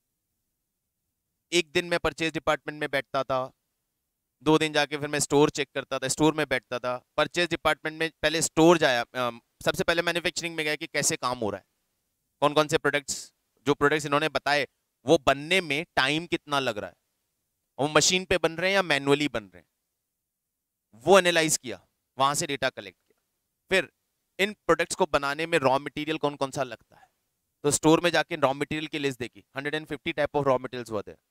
एक दिन मैं परचेज डिपार्टमेंट में बैठता था, 2 दिन जाके फिर मैं स्टोर चेक करता था, स्टोर में बैठता था, परचेज डिपार्टमेंट में पहले स्टोर जाया, सबसे पहले मैन्युफैक्चरिंग में गया कि कैसे काम हो रहा है, कौन कौन से प्रोडक्ट्स, जो प्रोडक्ट्स इन्होंने बताए वो बनने में टाइम कितना लग रहा है, वो मशीन पे बन रहे हैं या मैनुअली बन रहे हैं, वो एनालाइज किया, वहां से डेटा कलेक्ट किया। फिर इन प्रोडक्ट्स को बनाने में रॉ मटेरियल कौन कौन सा लगता है, तो स्टोर में जाके रॉ मटेरियल की लिस्ट देखी, 150 टाइप ऑफ रॉ मटेरियल्स हुआ थे।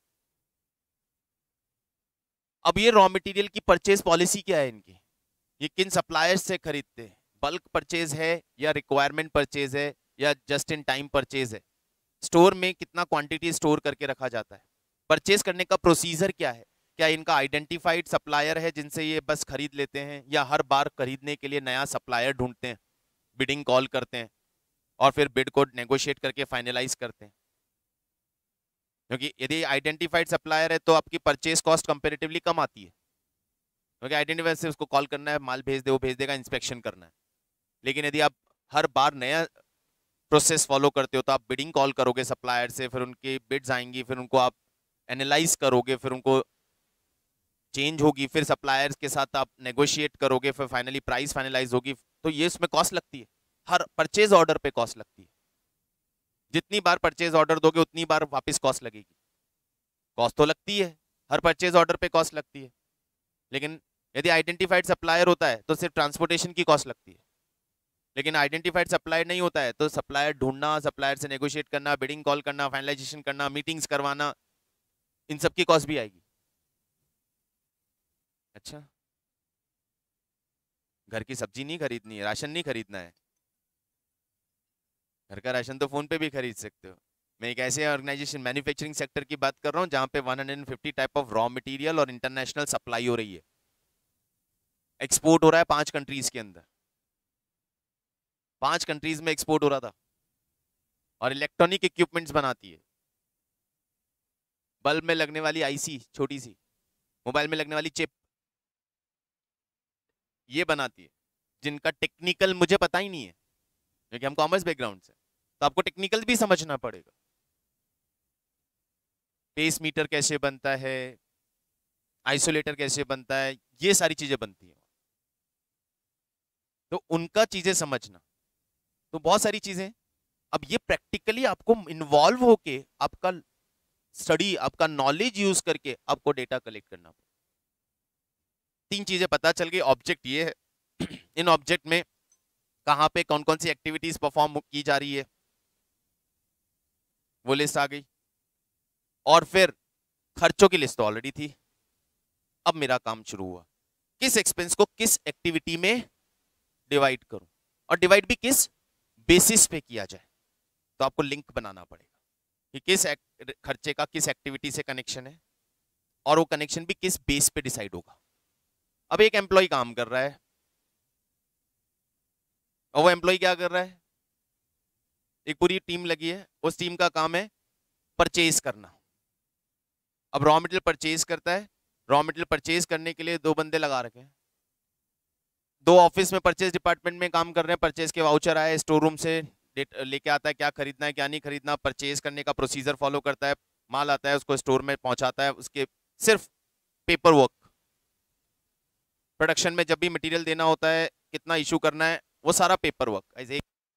अब ये रॉ मटेरियल की परचेज पॉलिसी क्या है इनकी, ये किन सप्लायर्स से खरीदते हैं, बल्क परचेज है या रिक्वायरमेंट परचेज है या जस्ट इन टाइम परचेज है, स्टोर में कितना क्वांटिटी स्टोर करके रखा जाता है, परचेज करने का प्रोसीजर क्या है, क्या इनका आइडेंटिफाइड सप्लायर है जिनसे ये बस खरीद लेते हैं, या हर बार खरीदने के लिए नया सप्लायर ढूंढते हैं, बिडिंग कॉल करते हैं और फिर बिड को नेगोशिएट करके फाइनलाइज करते हैं। क्योंकि यदि आइडेंटिफाइड सप्लायर है तो आपकी परचेज कॉस्ट कंपेरेटिवली कम आती है, क्योंकि आइडेंटिफाइड से उसको कॉल करना है, माल भेज दे, वो भेज देगा, इंस्पेक्शन करना है। लेकिन यदि आप हर बार नया प्रोसेस फॉलो करते हो तो आप बिडिंग कॉल करोगे सप्लायर से, फिर उनकी बिड्स आएंगी, फिर उनको आप एनालाइज करोगे, फिर उनको चेंज होगी, फिर सप्लायर्स के साथ आप नेगोशिएट करोगे, फिर फाइनली प्राइस फाइनलाइज होगी, तो ये इसमें कॉस्ट लगती है, हर परचेज ऑर्डर पे कॉस्ट लगती है। जितनी बार परचेज ऑर्डर दोगे उतनी बार वापस कॉस्ट लगेगी, कॉस्ट तो लगती है, हर परचेज ऑर्डर पे कॉस्ट लगती है। लेकिन यदि आइडेंटिफाइड सप्लायर होता है तो सिर्फ ट्रांसपोर्टेशन की कॉस्ट लगती है, लेकिन आइडेंटिफाइड सप्लायर नहीं होता है तो सप्लायर ढूंढना, सप्लायर से नेगोशिएट करना, बिडिंग कॉल करना, फाइनलाइजेशन करना, मीटिंग्स करवाना, इन सब की कॉस्ट भी आएगी। अच्छा, घर की सब्जी नहीं खरीदनी है, राशन नहीं खरीदना है, घर का राशन तो फोन पे भी खरीद सकते हो। मैं एक ऐसे ऑर्गेनाइजेशन मैन्युफैक्चरिंग सेक्टर की बात कर रहा हूँ जहां पे 150 टाइप ऑफ रॉ मटेरियल और इंटरनेशनल सप्लाई हो रही है, एक्सपोर्ट हो रहा है 5 कंट्रीज के अंदर, 5 कंट्रीज में एक्सपोर्ट हो रहा था, और इलेक्ट्रॉनिक इक्विपमेंट्स बनाती है, बल्ब में लगने वाली आईसी छोटी सी, मोबाइल में लगने वाली चिप, ये बनाती है, जिनका टेक्निकल मुझे पता ही नहीं है क्योंकि हम कॉमर्स बैकग्राउंड से, तो आपको टेक्निकल भी समझना पड़ेगा, पेस मीटर कैसे बनता है, आइसोलेटर कैसे बनता है, ये सारी चीजें बनती हैं, तो उनका चीजें समझना। तो बहुत सारी चीजें। अब ये प्रैक्टिकली आपको इन्वॉल्व होके आपका स्टडी, आपका नॉलेज यूज करके आपको डेटा कलेक्ट करना पड़ेगा। 3 चीजें पता चल गई। ऑब्जेक्ट ये है, इन ऑब्जेक्ट में कहां पे कौन कौन सी एक्टिविटीज परफॉर्म की जा रही है, वो लिस्ट आ गई। और फिर खर्चों की लिस्ट तो ऑलरेडी थी। अब मेरा काम शुरू हुआ, किस एक्सपेंस को किस एक्टिविटी में डिवाइड करूं, और डिवाइड भी किस बेसिस पे किया जाए। तो आपको लिंक बनाना पड़ेगा कि किस खर्चे का किस एक्टिविटी से कनेक्शन है, और वो कनेक्शन भी किस बेस पे डिसाइड होगा। अब एक एम्प्लॉय काम कर रहा है, और वो एम्प्लॉय क्या कर रहा है, एक पूरी टीम लगी है, उस टीम का काम है परचेज करना। अब रॉ मटेरियल परचेज करता है, रॉ मटेरियल परचेज करने के लिए 2 बंदे लगा रखे हैं, 2 ऑफिस में परचेज डिपार्टमेंट में काम कर रहे हैं। परचेज के वाउचर आए, स्टोर रूम से लेके आता है, क्या खरीदना है क्या नहीं खरीदना, परचेज करने का प्रोसीजर फॉलो करता है, माल आता है उसको स्टोर में पहुंचाता है, उसके सिर्फ पेपर वर्क। प्रोडक्शन में जब भी मटेरियल देना होता है, कितना इशू करना है, वो सारा पेपर वर्क। ऐसे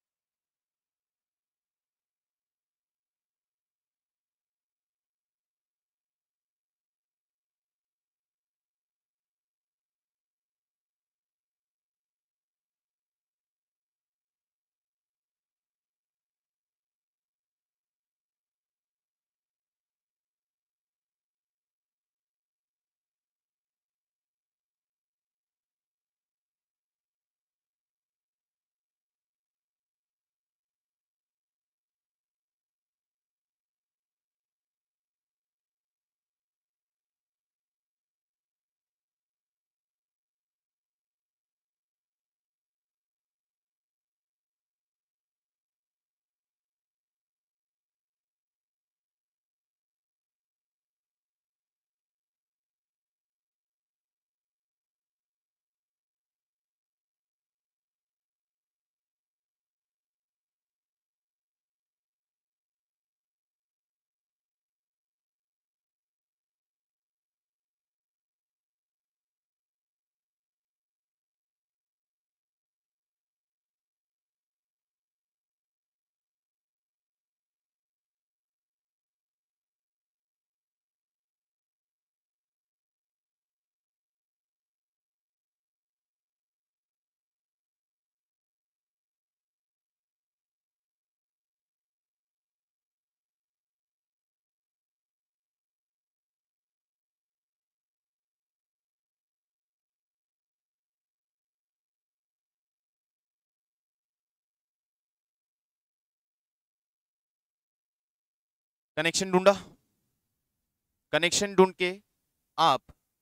कनेक्शन ढूंढा, कनेक्शन ढूंढ के आप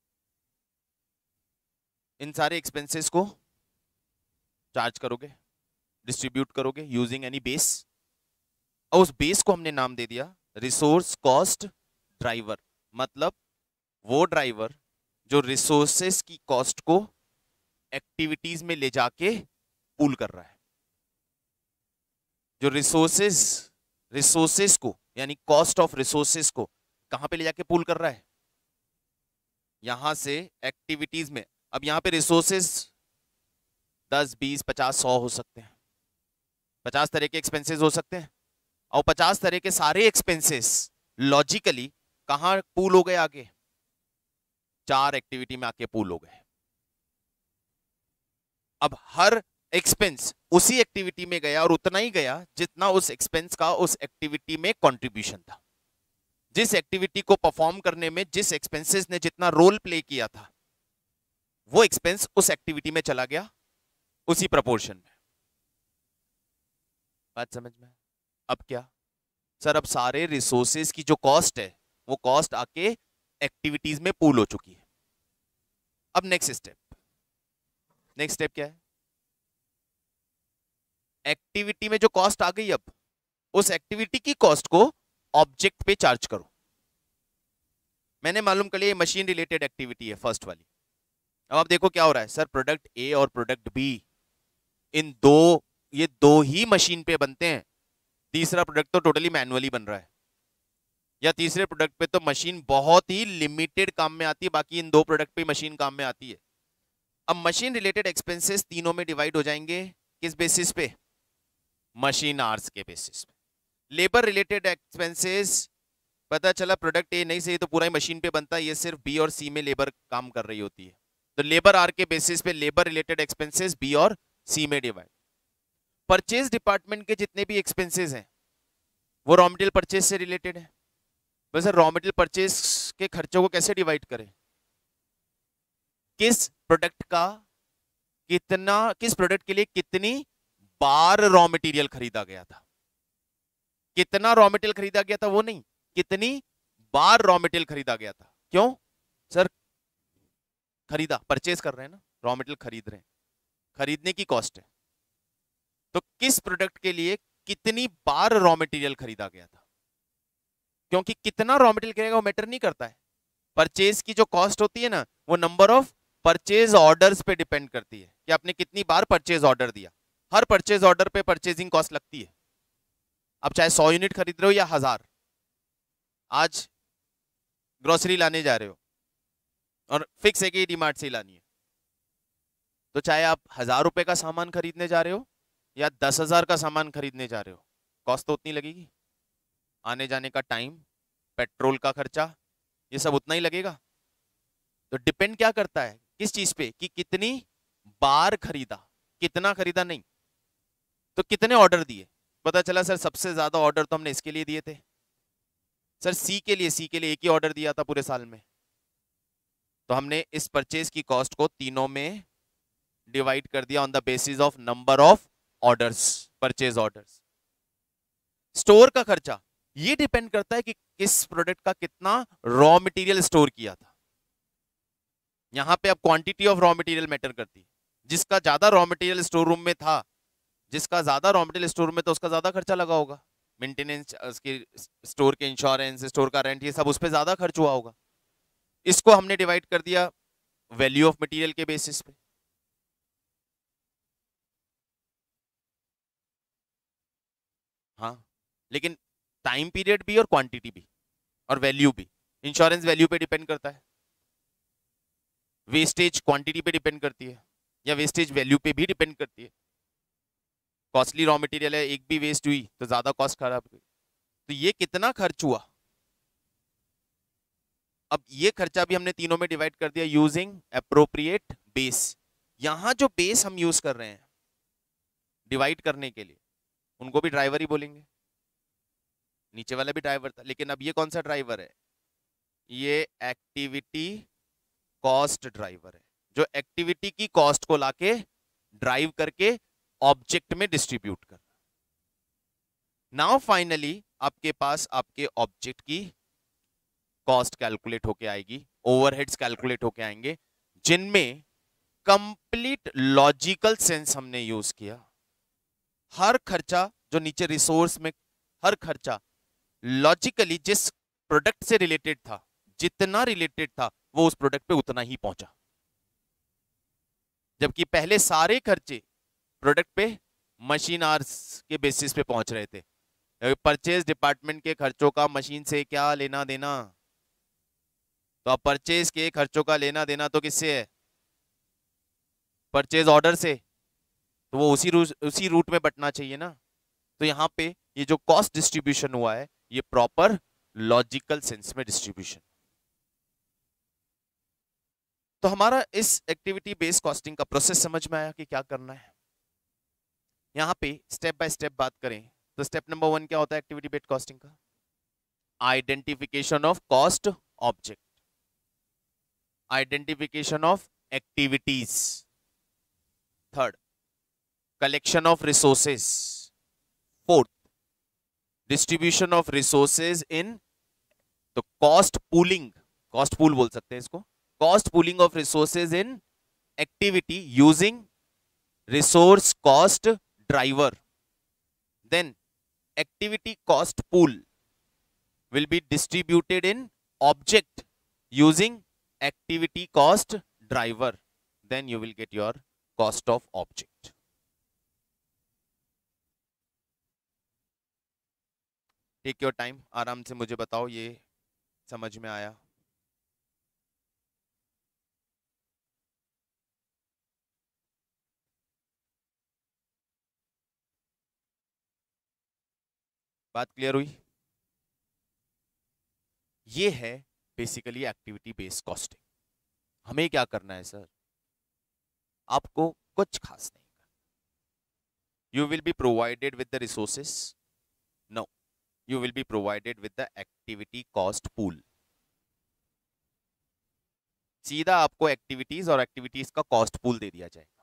इन सारे एक्सपेंसेस को चार्ज करोगे, डिस्ट्रीब्यूट करोगे यूजिंग एनी बेस, और उस बेस को हमने नाम दे दिया रिसोर्स कॉस्ट ड्राइवर। मतलब वो ड्राइवर जो रिसोर्सेस की कॉस्ट को एक्टिविटीज में ले जाके पूल कर रहा है, जो रिसोर्सेस को यानी कॉस्ट ऑफ रिसोर्सेस को कहां पे ले जाके पूल कर रहा है, यहां से एक्टिविटीज में। अब यहां पे रिसोर्सेस 10, 20, 50, 100 हो सकते हैं, 50 तरह के एक्सपेंसेस हो सकते हैं, और 50 तरह के सारे एक्सपेंसेस लॉजिकली कहां पूल हो गए, आगे 4 एक्टिविटी में आके पूल हो गए। अब हर एक्सपेंस उसी एक्टिविटी में गया, और उतना ही गया जितना उस एक्सपेंस का उस एक्टिविटी में कंट्रीब्यूशन था। जिस एक्टिविटी को परफॉर्म करने में जिस एक्सपेंसेस ने जितना रोल प्ले किया था, वो एक्सपेंस उस एक्टिविटी में चला गया उसी प्रपोर्शन में। बात समझ में? अब क्या सर, अब सारे रिसोर्सेज की जो कॉस्ट है वो कॉस्ट आके एक्टिविटीज में पूल हो चुकी है। अब नेक्स्ट स्टेप क्या है, एक्टिविटी में जो कॉस्ट आ गई, अब उस एक्टिविटी की कॉस्ट को ऑब्जेक्ट पे चार्ज करो। मैंने मालूम कर लिया मशीन रिलेटेड एक्टिविटी है फर्स्ट वाली। अब आप देखो क्या हो रहा है, सर प्रोडक्ट ए और प्रोडक्ट बी, ये दो ही मशीन पे बनते हैं, तीसरा प्रोडक्ट तो टोटली मैनुअली बन रहा है, या तीसरे प्रोडक्ट पे तो मशीन बहुत ही लिमिटेड काम में आती है, बाकी इन 2 प्रोडक्ट पे मशीन काम में आती है। अब मशीन रिलेटेड एक्सपेंसेस तीनों में डिवाइड हो जाएंगे किस बेसिस पे, मशीन आवर्स के बेसिस पे। लेबर रिलेटेड एक्सपेंसेस, पता चला प्रोडक्ट ए नहीं सही तो पूरा ही मशीन पे बनता है, ये सिर्फ बी और सी में लेबर काम कर रही होती है, तो लेबर आर के बेसिस पे लेबर रिलेटेड एक्सपेंसेस बी और सी में डिवाइड। परचेज डिपार्टमेंट के जितने भी एक्सपेंसेस हैं वो रॉ मटेरियल परचेज से रिलेटेड है। वैसे रॉ मटेरियल परचेज के खर्चों को कैसे डिवाइड करें? किस प्रोडक्ट का कितना, किस प्रोडक्ट के लिए कितनी बार रॉ मटेरियल खरीदा गया था, कितना रॉ मटेरियल खरीदा गया था वो नहीं, कितनी बार रॉ मटेरियल खरीदा गया था। क्यों सर? खरीदा, परचेज कर रहे हैं ना, रॉ मटेरियल खरीद रहे हैं, खरीदने की कॉस्ट है। तो किस प्रोडक्ट के लिए कितनी बार रॉ मटेरियल खरीदा गया था, क्योंकि कितना रॉ मटेरियल खरीदेगा वो मैटर नहीं करता है। परचेज की जो कॉस्ट होती है ना वो नंबर ऑफ परचेज ऑर्डर्स पे डिपेंड करती है कि आपने कितनी बार परचेज ऑर्डर दिया। हर परचेज ऑर्डर पे परचेजिंग कॉस्ट लगती है। अब चाहे 100 यूनिट खरीद रहे हो या 1000, आज ग्रोसरी लाने जा रहे हो और फिक्स है कि डीमार्ट से लानी है, तो चाहे आप 1000 रुपए का सामान खरीदने जा रहे हो या 10,000 का सामान खरीदने जा रहे हो, कॉस्ट तो उतनी लगेगी। आने जाने का टाइम, पेट्रोल का खर्चा, ये सब उतना ही लगेगा। तो डिपेंड क्या करता है किस चीज पे, कि कितनी बार खरीदा, कितना खरीदा नहीं। तो कितने ऑर्डर दिए, पता चला सर सबसे ज्यादा ऑर्डर तो हमने इसके लिए दिए थे सर, सी के लिए एक ही ऑर्डर दिया था पूरे साल में। तो हमने इस परचेज की कॉस्ट को तीनों में डिवाइड कर दिया on the basis of number of orders, purchase orders. Store का खर्चा ये डिपेंड करता है कि किस प्रोडक्ट का कितना रॉ मटेरियल स्टोर किया था। यहां पे अब quantity of raw material matter करती है। जिसका ज्यादा रॉ मटेरियल स्टोर रूम में था, जिसका ज्यादा रॉ मटेरियल स्टोर में, तो उसका ज्यादा खर्चा लगा होगा, मेंटेनेंस, उसकी स्टोर के इंश्योरेंस, स्टोर का रेंट, ये सब उस पर ज्यादा खर्च हुआ होगा। इसको हमने डिवाइड कर दिया वैल्यू ऑफ मटेरियल के बेसिस पे। हाँ, लेकिन टाइम पीरियड भी और क्वांटिटी भी और वैल्यू भी। इंश्योरेंस वैल्यू पे डिपेंड करता है, वेस्टेज क्वांटिटी पे डिपेंड करती है, या वेस्टेज वैल्यू पे भी डिपेंड करती है। कॉस्टली रॉ मटेरियल है, एक भी वेस्ट हुई तो ज्यादा कॉस्ट खराब हुई। तो ये कितना खर्च हुआ, अब ये खर्चा भी हमने तीनों में डिवाइड कर दिया यूजिंग अप्रोप्रिएट बेस। यहां जो बेस हम यूज कर रहे हैं डिवाइड करने के लिए, उनको भी ड्राइवर ही बोलेंगे, नीचे वाला भी ड्राइवर था, लेकिन अब ये कौन सा ड्राइवर है? ये एक्टिविटी कॉस्ट ड्राइवर है, जो एक्टिविटी की कॉस्ट को लाके ड्राइव करके ऑब्जेक्ट में डिस्ट्रीब्यूट कर। नाउ फाइनली आपके पास आपके ऑब्जेक्ट की कॉस्ट कैलकुलेट होके आएगी, ओवरहेड्स कैलकुलेट होके आएंगे, जिनमें कंप्लीट लॉजिकल सेंस हमने यूज किया। हर खर्चा जो नीचे रिसोर्स में, हर खर्चा लॉजिकली जिस प्रोडक्ट से रिलेटेड था, जितना रिलेटेड था वो उस प्रोडक्ट पे उतना ही पहुंचा। जबकि पहले सारे खर्चे प्रोडक्ट पे मशीन आवर्स के बेसिस पे पहुंच रहे थे। परचेज डिपार्टमेंट के खर्चों का मशीन से क्या लेना देना, तो अब परचेज के खर्चों का लेना देना तो किससे है? परचेज ऑर्डर से, तो वो उसी रूट में बटना चाहिए ना। तो यहाँ पे ये जो कॉस्ट डिस्ट्रीब्यूशन हुआ है ये प्रॉपर लॉजिकल सेंस में डिस्ट्रीब्यूशन। तो हमारा इस एक्टिविटी बेस्ड कॉस्टिंग का प्रोसेस समझ में आया कि क्या करना है। यहाँ पे स्टेप बाय स्टेप बात करें तो स्टेप नंबर 1 क्या होता है एक्टिविटी बेस्ड कॉस्टिंग का? Identification of cost object, identification of activities, third collection of resources, fourth distribution of resources in, तो cost pooling, cost pool बोल सकते हैं इसको, cost pooling of resources in activity using resource cost driver, then activity cost pool will be distributed in object using activity cost driver, then you will get your cost of object. Take your time, आराम से मुझे बताओ ये समझ में आया? बात clear हुई? ये है बेसिकली एक्टिविटी बेस्ड कॉस्टिंग। हमें क्या करना है सर? आपको कुछ खास नहीं करना। You will be provided with the resources? No, you will be provided with the activity cost pool. सीधा आपको एक्टिविटीज और एक्टिविटीज का कॉस्ट पूल दे दिया जाएगा।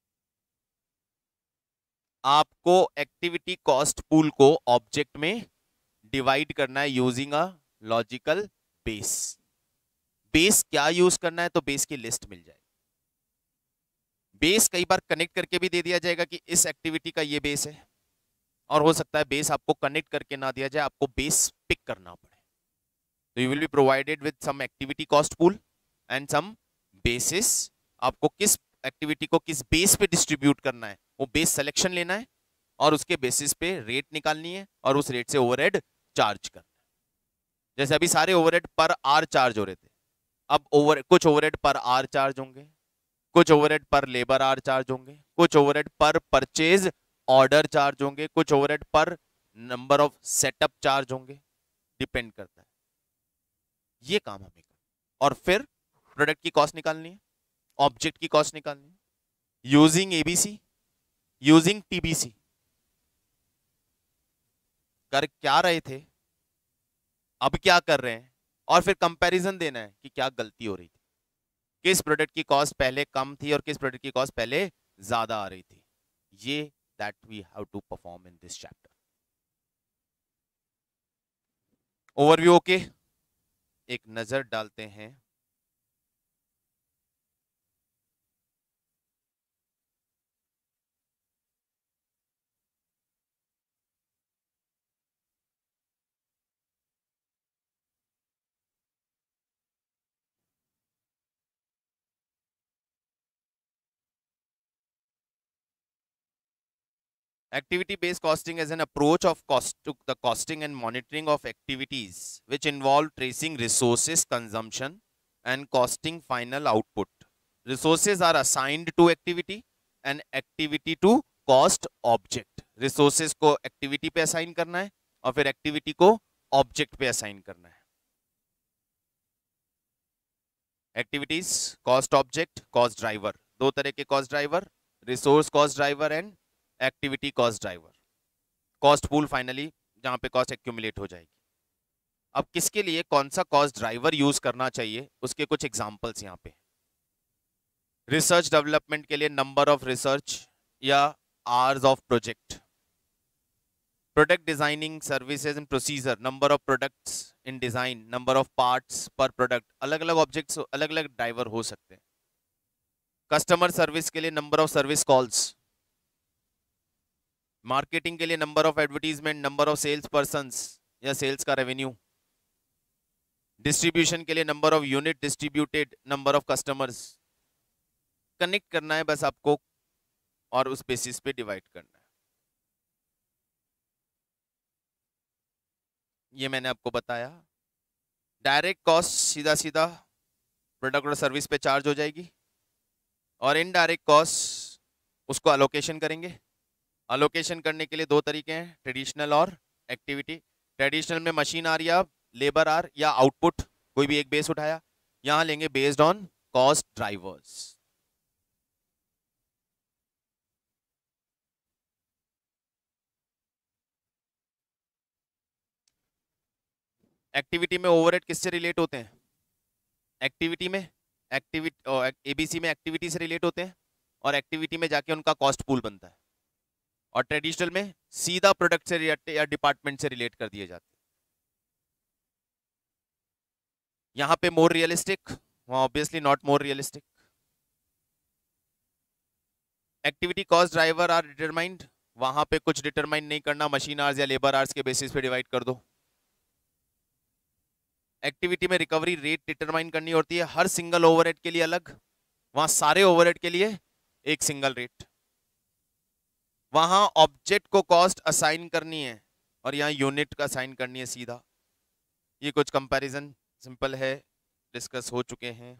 आपको एक्टिविटी कॉस्ट पूल को ऑब्जेक्ट में डिवाइड करना है using a logical base. Base क्या यूज करना है? तो बेस की लिस्ट मिल जाएगी। बेस कई बार कनेक्ट करके भी दे दिया जाएगा कि इस एक्टिविटी का ये बेस है, और हो सकता है बेस आपको कनेक्ट करके ना दिया जाए, आपको बेस पिक करना पड़े। तो you will be provided with some activity cost pool and some basis. आपको किस एक्टिविटी को किस बेस पे डिस्ट्रीब्यूट करना है, वो बेस सिलेक्शन लेना है और उसके बेसिस पे रेट निकालनी है और उस रेट से ओवरहेड चार्ज करना है। जैसे अभी सारे ओवरहेड पर आर चार्ज हो रहे थे, अब कुछ ओवरहेड पर आर चार्ज होंगे, कुछ ओवरहेड पर लेबर आर चार्ज होंगे, कुछ ओवरहेड पर परचेज ऑर्डर चार्ज होंगे, कुछ ओवरहेड पर नंबर ऑफ सेटअप चार्ज होंगे। डिपेंड करता है। ये काम हमें करना, और फिर प्रोडक्ट की कॉस्ट निकालनी है, ऑब्जेक्ट की कॉस्ट निकालनी है, यूजिंग एबीसी, यूजिंग टीबीसी। कर क्या रहे थे, अब क्या कर रहे हैं, और फिर कंपैरिजन देना है कि क्या गलती हो रही थी, किस प्रोडक्ट की कॉस्ट पहले कम थी और किस प्रोडक्ट की कॉस्ट पहले ज्यादा आ रही थी। ये that we have to perform in this chapter. Overview okay? एक नजर डालते हैं। Activity based costing is an approach of cost to the costing and monitoring of activities which involve tracing resources consumption and costing final output. Resources are assigned to activity and activity to cost object. Resources को activity पे assign करना है और फिर activity को object पे assign करना है। Activities, cost object, cost driver, दो तरह के cost driver, resource cost driver and activity cost driver. Cost pool finally जहां पे कॉस्ट एक्यूमुलेट हो जाएगी। अब किसके लिए कौन सा कॉस्ट ड्राइवर यूज करना चाहिए, उसके कुछ एग्जांपल्स यहां पे। रिसर्च डेवलपमेंट के लिए नंबर ऑफ रिसर्च या hours of project. Product designing services and procedure, number of products in design, number of parts per product. अलग अलग ऑब्जेक्ट्स, अलग अलग ड्राइवर हो सकते हैं। कस्टमर सर्विस के लिए number of service calls. Marketing के लिए number of advertisement, number of sales persons या सेल्स का रेवेन्यू। डिस्ट्रीब्यूशन के लिए number of unit distributed, number of customers. Connect करना है बस आपको और उस बेसिस पे डिवाइड करना है। ये मैंने आपको बताया। डायरेक्ट कॉस्ट सीधा सीधा प्रोडक्ट और सर्विस पे चार्ज हो जाएगी, और इनडायरेक्ट कॉस्ट उसको अलोकेशन करेंगे। अलोकेशन करने के लिए दो तरीके हैं, ट्रेडिशनल और एक्टिविटी। ट्रेडिशनल में मशीन आर या लेबर आर या आउटपुट, कोई भी एक बेस उठाया, यहां लेंगे based on cost drivers. Activity में ओवरहेड किससे रिलेट होते हैं? एक्टिविटी में एक्टिविटी एबीसी में एक्टिविटी से रिलेट होते हैं और एक्टिविटी में जाके उनका कॉस्ट पूल बनता है, और ट्रेडिशनल में सीधा प्रोडक्ट से या डिपार्टमेंट से रिलेट कर दिए जाते हैं। यहां पे मोर रियलिस्टिक, वहां obviously not more realistic. Activity cost driver are determined, वहां पे कुछ डिटरमाइन नहीं करना, मशीन आवर्स या लेबर आवर्स के बेसिस पे डिवाइड कर दो। एक्टिविटी में रिकवरी रेट डिटरमाइन करनी होती है, हर सिंगल ओवरहेड के लिए अलग, वहां सारे ओवरहेड के लिए एक सिंगल रेट। वहां ऑब्जेक्ट को कॉस्ट असाइन करनी है और यहां यूनिट का असाइन करनी है सीधा। ये कुछ कंपैरिजन सिंपल है, डिस्कस हो चुके हैं।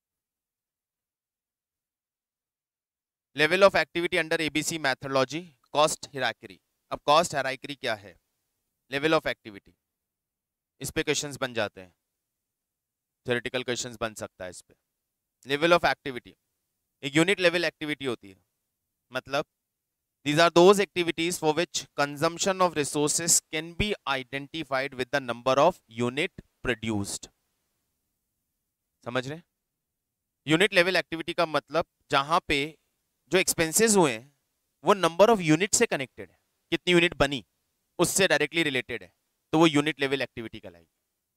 Level of activity under ABC methodology. Cost hierarchy. अब कॉस्ट हिरार्की क्या है? Level of activity. इस पे क्वेश्चंस बन जाते हैं, थ्योरेटिकल क्वेश्चंस बन सकता है इस पे। लेवल ऑफ एक्टिविटी एक यूनिट लेवल एक्टिविटी होती है, मतलब these are those activities for which consumption of resources can be identified with the number of unit produced। समझ रहे? यूनिट लेवल एक्टिविटी का मतलब जहां पे जो एक्सपेंसेस हुए हैं वो नंबर ऑफ यूनिट से कनेक्टेड है, कितनी यूनिट बनी उससे डायरेक्टली रिलेटेड है, तो वो यूनिट लेवल एक्टिविटी कहलाएगी।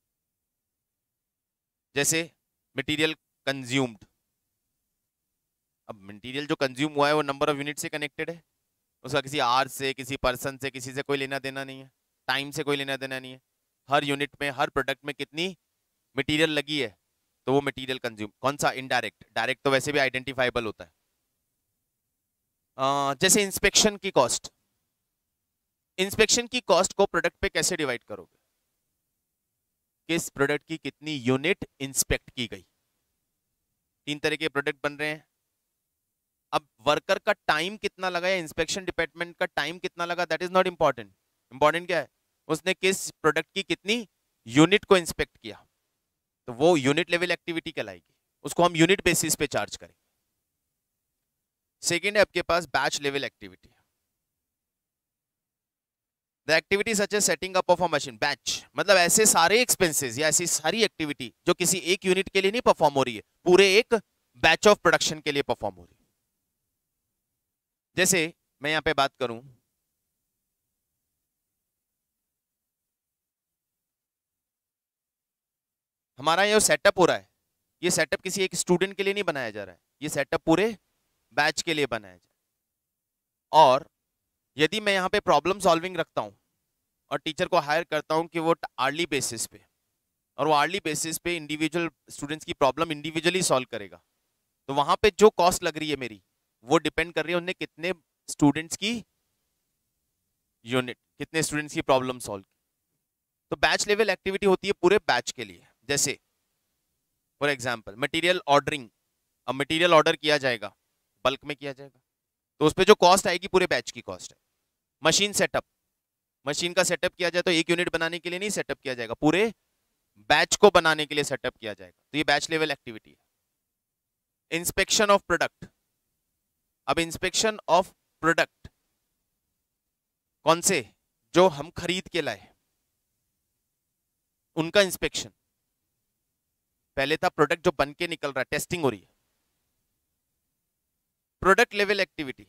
जैसे मटेरियल कंज्यूम्ड, अब मटेरियल जो कंज्यूम हुआ है वो नंबर ऑफ यूनिट से कनेक्टेड है, उसका किसी आर से, किसी पर्सन से, किसी से कोई लेना देना नहीं है, टाइम से कोई लेना देना नहीं है। हर यूनिट में, हर प्रोडक्ट में कितनी मटेरियल लगी है, तो वो मटेरियल कंज्यूम। कौन सा? इनडायरेक्ट। डायरेक्ट तो वैसे भी आइडेंटिफाइबल होता है। जैसे इंस्पेक्शन की कॉस्ट, इंस्पेक्शन की कॉस्ट को प्रोडक्ट पे कैसे डिवाइड करोगे? किस प्रोडक्ट की कितनी यूनिट इंस्पेक्ट की गई। 3 तरह के प्रोडक्ट बन रहे हैं। अब वर्कर का टाइम कितना लगा या इंस्पेक्शन डिपार्टमेंट का टाइम कितना लगा, that is not important. Important क्या है? उसने किस प्रोडक्ट की कितनी यूनिट को इंस्पेक्ट किया, तो वो यूनिट लेवल एक्टिविटी कहलाएगी, उसको हम यूनिट बेसिस पे चार्ज करेंगे। सेकेंड है आपके पास batch level activity. The activity such as setting up of a machine. Batch मतलब ऐसे सारे एक्सपेंसेस या ऐसी सारी एक्टिविटी जो किसी एक यूनिट के लिए नहीं परफॉर्म हो रही है, पूरे एक बैच ऑफ प्रोडक्शन के लिए परफॉर्म हो रही है। जैसे मैं यहां पे बात करूं, हमारा ये सेटअप हो रहा है, ये सेटअप किसी एक स्टूडेंट के लिए नहीं बनाया जा रहा है, ये सेटअप पूरे बैच के लिए बनाया जा रहा है। और यदि मैं यहाँ पे प्रॉब्लम सॉल्विंग रखता हूँ और टीचर को हायर करता हूँ कि वो आर्ली बेसिस पे, और वो आर्ली बेसिस पे इंडिविजुअल स्टूडेंट्स की प्रॉब्लम इंडिविजुअली सॉल्व करेगा, तो वहां पे जो कॉस्ट लग रही है मेरी, वो डिपेंड कर रही है उन्होंने कितने स्टूडेंट्स की यूनिट, कितने स्टूडेंट्स की प्रॉब्लम सॉल्व की। तो बैच लेवल एक्टिविटी होती है पूरे बैच के लिए। जैसे फॉर एग्जांपल मटेरियल ऑर्डरिंग, अब मटेरियल ऑर्डर किया जाएगा, बल्क में किया जाएगा, तो उस पर जो कॉस्ट आएगी पूरे बैच की कॉस्ट है। मशीन सेटअप, मशीन का सेटअप किया जाए तो एक यूनिट बनाने के लिए नहीं सेटअप किया जाएगा, पूरे बैच को बनाने के लिए सेटअप किया जाएगा, तो ये बैच लेवल एक्टिविटी है। इंस्पेक्शन ऑफ प्रोडक्ट, अब इंस्पेक्शन ऑफ प्रोडक्ट कौन से? जो हम खरीद के लाए उनका इंस्पेक्शन। पहले था प्रोडक्ट जो बन के निकल रहा है, टेस्टिंग हो रही है। Product level activity,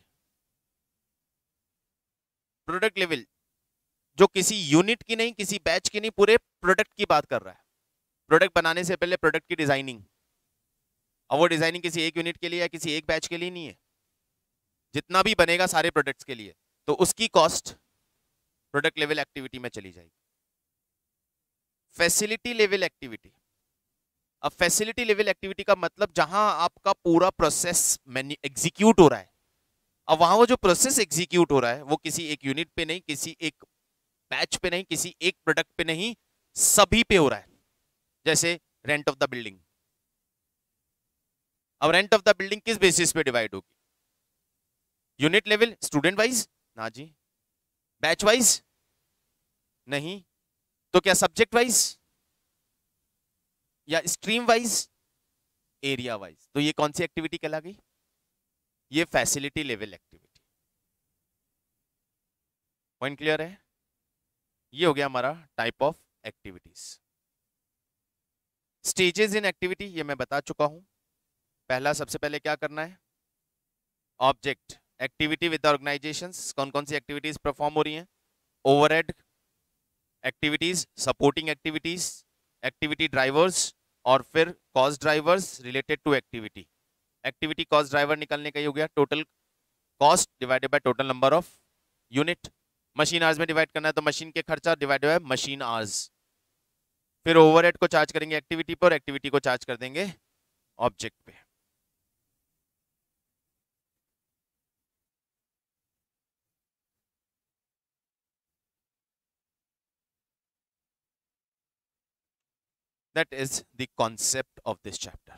product level जो किसी यूनिट की नहीं, किसी बैच की नहीं, पूरे प्रोडक्ट की बात कर रहा है। प्रोडक्ट बनाने से पहले प्रोडक्ट की डिजाइनिंग, और वो डिजाइनिंग किसी एक यूनिट के लिए या किसी एक बैच के लिए नहीं है, जितना भी बनेगा सारे प्रोडक्ट्स के लिए, तो उसकी कॉस्ट प्रोडक्ट लेवल एक्टिविटी में चली जाएगी। फैसिलिटी लेवल एक्टिविटी, अब फैसिलिटी लेवल एक्टिविटी का मतलब जहां आपका पूरा प्रोसेस एग्जीक्यूट हो रहा है, अब वहां वो जो प्रोसेस एग्जीक्यूट हो रहा है वो किसी एक यूनिट पे नहीं, किसी एक बैच पे नहीं, किसी एक प्रोडक्ट पे नहीं, सभी पे हो रहा है। जैसे रेंट ऑफ द बिल्डिंग, अब रेंट ऑफ द बिल्डिंग किस बेसिस पे डिवाइड होगी? यूनिट लेवल, स्टूडेंट वाइज ना जी, बैच वाइज नहीं, तो क्या सब्जेक्ट वाइज या स्ट्रीम वाइज, एरिया वाइज? तो ये कौन सी एक्टिविटी कहला गई? ये facility level activity. Point clear है? ये हो गया हमारा type of activities. Stages in activity ये मैं बता चुका हूं। पहला, सबसे पहले क्या करना है? ऑब्जेक्ट, एक्टिविटी विद ऑर्गेनाइजेशंस, कौन कौन सी एक्टिविटीज परफॉर्म हो रही हैं, overhead activities, supporting activities, activity drivers, और फिर cost drivers related to activity. Activity cost driver निकलने का ही हो गया total cost divided by total number of unit. Machine hours में डिवाइड करना है तो मशीन के खर्चा डिवाइडेड बाय मशीन आवर्स। फिर ओवरहेड को चार्ज करेंगे एक्टिविटी पर, एक्टिविटी को चार्ज कर देंगे ऑब्जेक्ट पे। That is the concept of this chapter.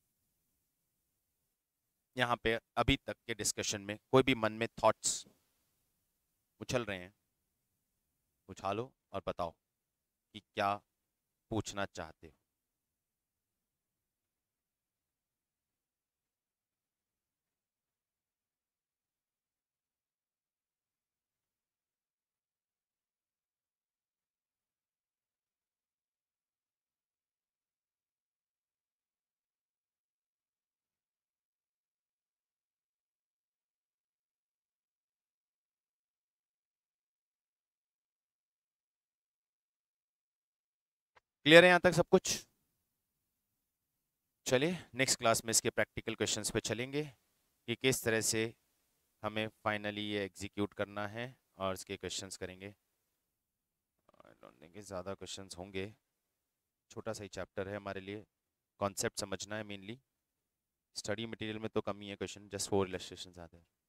यहाँ पे अभी तक के डिस्कशन में कोई भी मन में थॉट्स उछल रहे हैं, उछालो और बताओ कि क्या पूछना चाहते हो। क्लियर है यहाँ तक सब कुछ? चलिए नेक्स्ट क्लास में इसके प्रैक्टिकल क्वेश्चंस पे चलेंगे कि किस तरह से हमें फाइनली ये एग्जीक्यूट करना है और इसके क्वेश्चंस करेंगे। आई डोंट थिंक ज़्यादा क्वेश्चंस होंगे, छोटा सा ही चैप्टर है हमारे लिए, कॉन्सेप्ट समझना है मेनली। स्टडी मटेरियल में तो कम ही है क्वेश्चन, जस्ट 4 इलस्ट्रेशंस आते हैं।